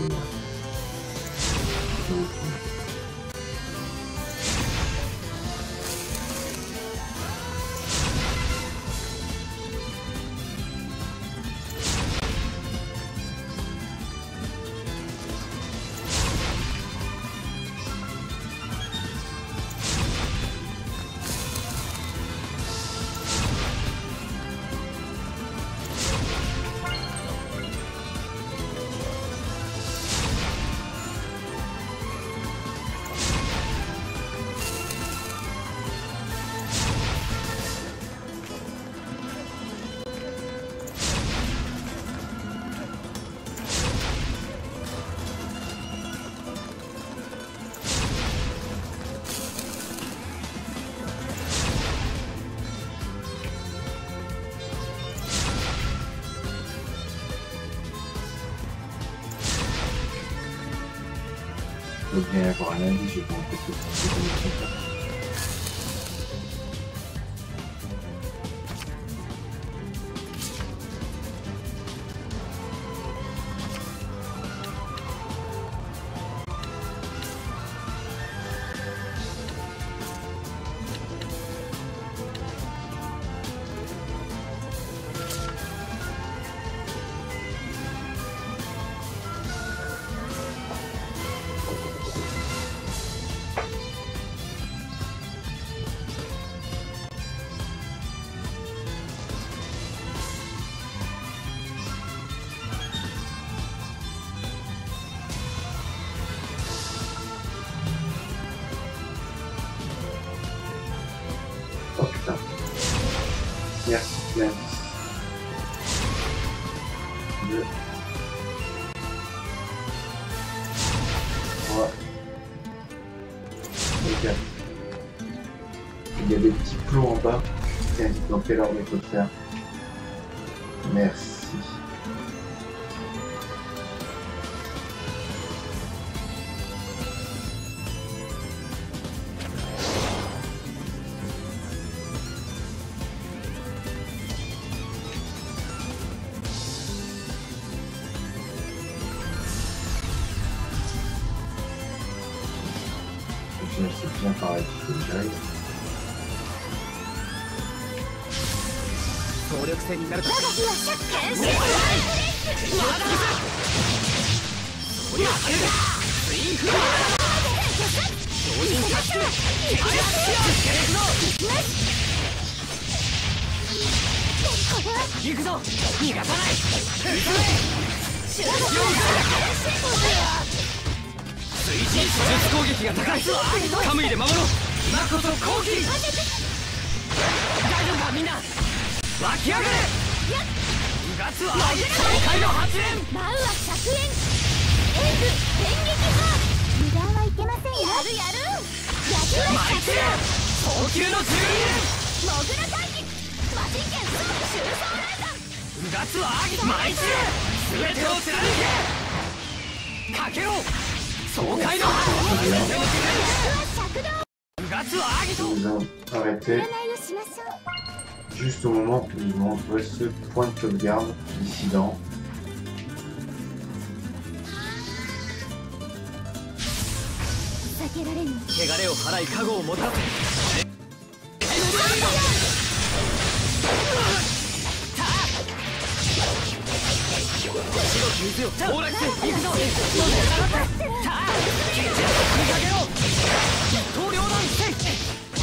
Il doit bien y avoir un indice, je pense que c'est comme ça. Oh putain. Merci Clarisse. 2. 3. Et 4. Il y a des petits plots en bas qui indiquent dans quel ordre il faut le faire. Merci. C'est bien pareil, il faut que j'aille. 水神術攻撃が高い。カムイで守ろう。今こそ攻撃。大丈夫かみんな。湧き上がれ。うがつは爽快の発煙。 舞うは100円。エース電撃波。油断はいけませんよ。やるやる。焼きは100円。 早急の12連。 モグラ回避。マジンケンス収束連弾。 うがつはアギ舞い散れ。全てを貫け。かけろ。 Ils ont arrêté juste au moment où ils vont trouver ce point de sauvegarde dissident.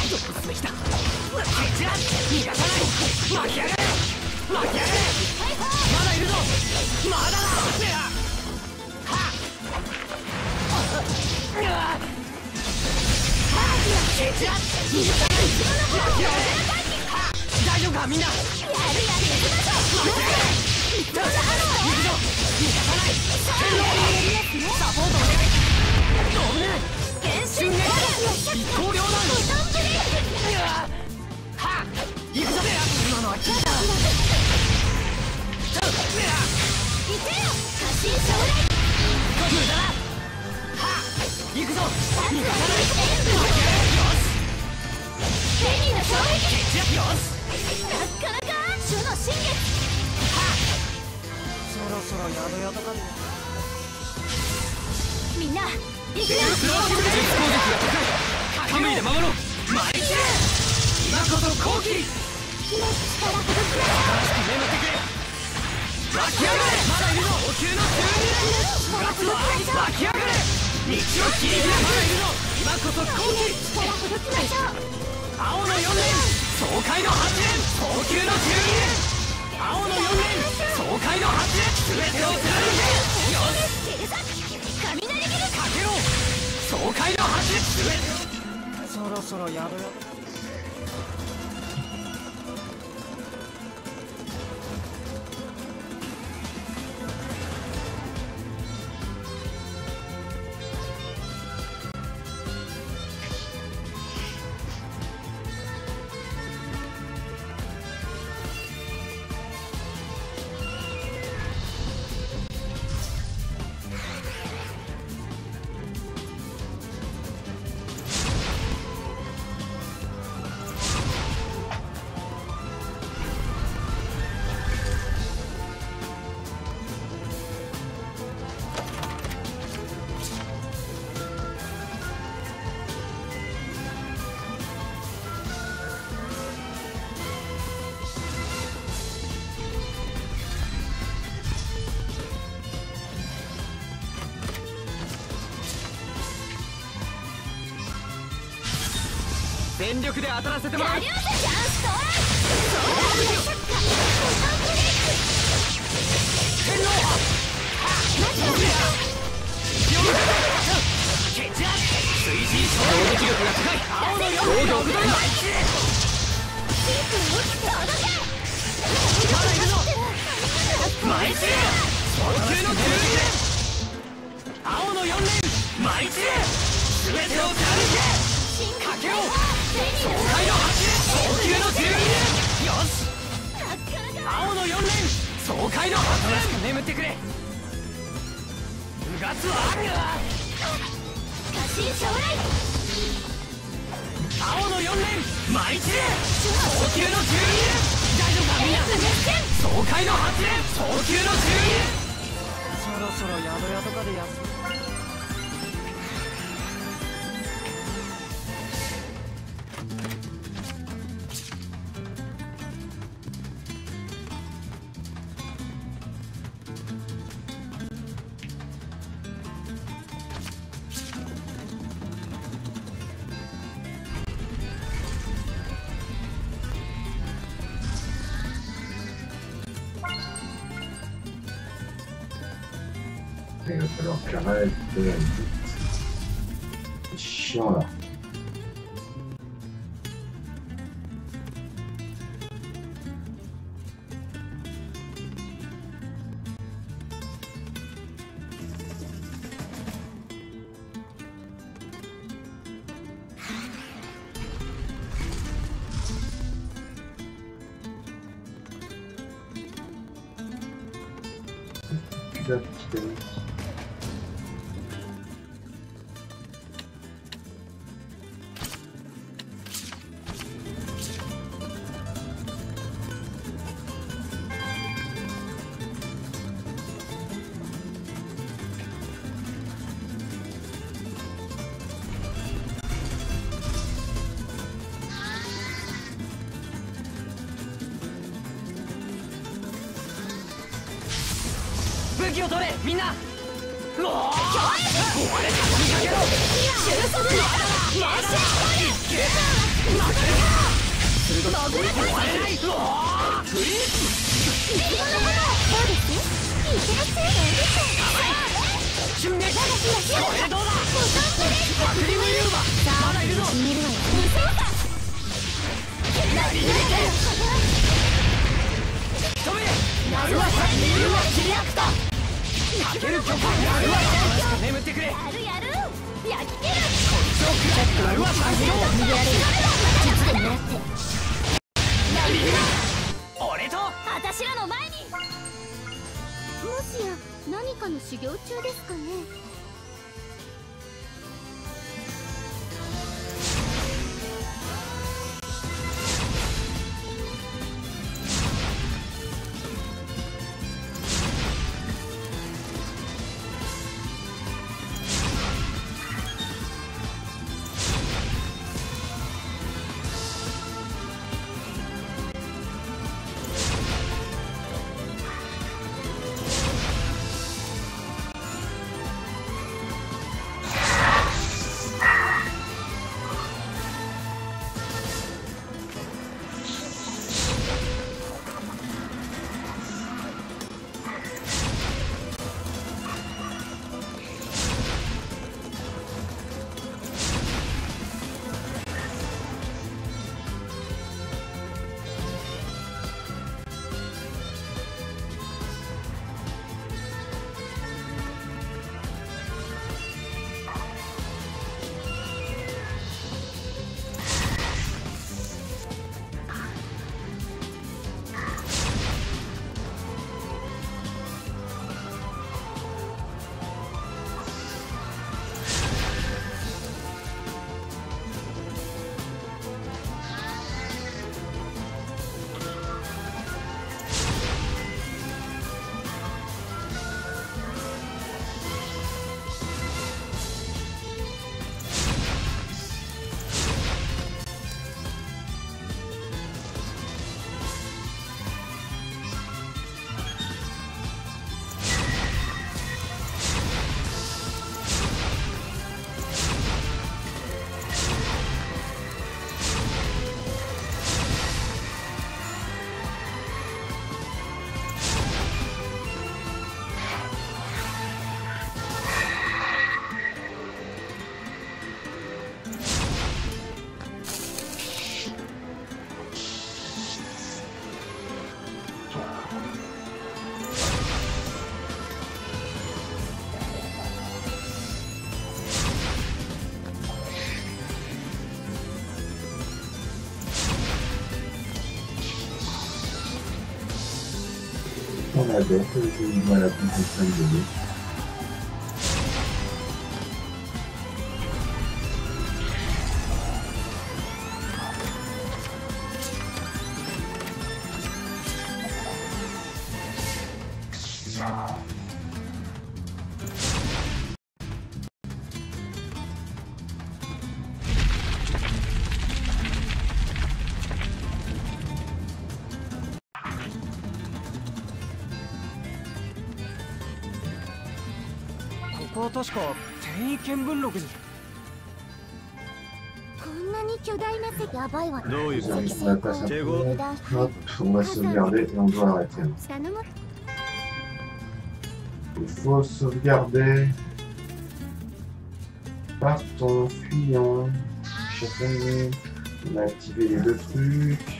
どうすべきだ。蹴散ら逃がさない。巻き上がれ巻き上がれ。まだいるぞ。まだだ。はっ蹴散ら逃がさない。巻き上がれ。大丈夫かみんな。やるやる行きましょう。巻き上がれ。行くぞ逃がさない。サポートお願い。危ない。瞬撃一刀両断。はっ行くぞ。今のは効いた。いてよ過信将来。無駄だ。はっ行くぞ。逃がさない。よしベニーの衝撃。よしなかなか主の新月。はっそろそろ宿宿かね。みんな行くよ。実攻撃が高い。カムイで守ろう。マイキー今こそ好機。力ほどくなさい。眠ってくれ。湧き上がれ。まだいるぞ。補給の12連。湧き上がれ。道を切り開く。まだいるぞ。今こそ好機。力ほどくなさい。青の4連爽快の8連。補給の12連。青の4連爽快の8連。全てを貫け。よし雷切りかけろ。爽快の8連。そろそろ宿宿。全力で当たらせてもらう。天皇追撃力が高い。青の4度まだいるぞ。マイチレ早急の12連。青の4連マイチレ全てを貫け。かけろ爽快の8連。早急の12連。よし青の4連爽快の8連。眠ってくれ。うがつはあるが過信将来。青の4連マイチレ早急の12連。大丈夫かみんな。爽快の8連早急の12連。そろそろ宿宿かで休む。 Il va falloir que j'arrête de la vite. C'est chiant là.武器を取れみんな。おお壊れた見かけろ。収束だ。よし俺と私らの前に。 もしや何かの修行中ですかね。 On adore, j'ai eu du mal à comprendre ça de donner. ここは確か転移見聞録に。 こんなに巨大な石やばいわ。 どういう On va sauvegarder et on doit arrêter. Il faut sauvegarder. Partons, fuyons. Chacun, on a activé les deux trucs.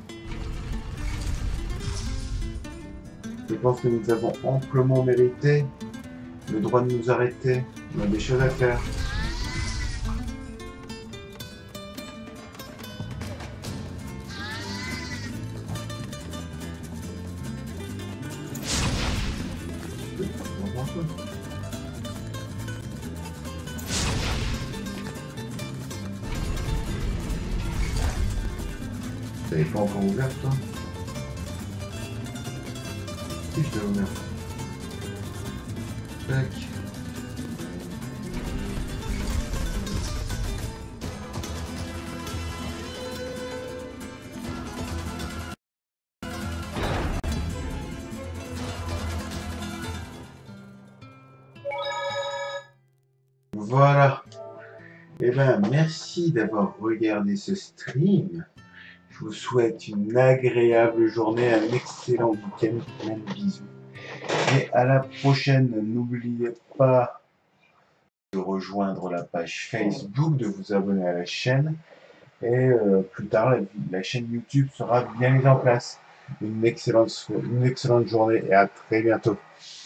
Je pense que nous avons amplement mérité le droit de nous arrêter. On a des choses à faire. T'avais pas encore ouvert toi? Si je t'ai ouvert. Tac. Voilà. Et Eh ben, merci d'avoir regardé ce stream. Je vous souhaite une agréable journée, un excellent week-end, plein de bisous. Et à la prochaine, n'oubliez pas de rejoindre la page Facebook, de vous abonner à la chaîne. Et plus tard, la chaîne YouTube sera bien mise en place. Une excellente journée et à très bientôt.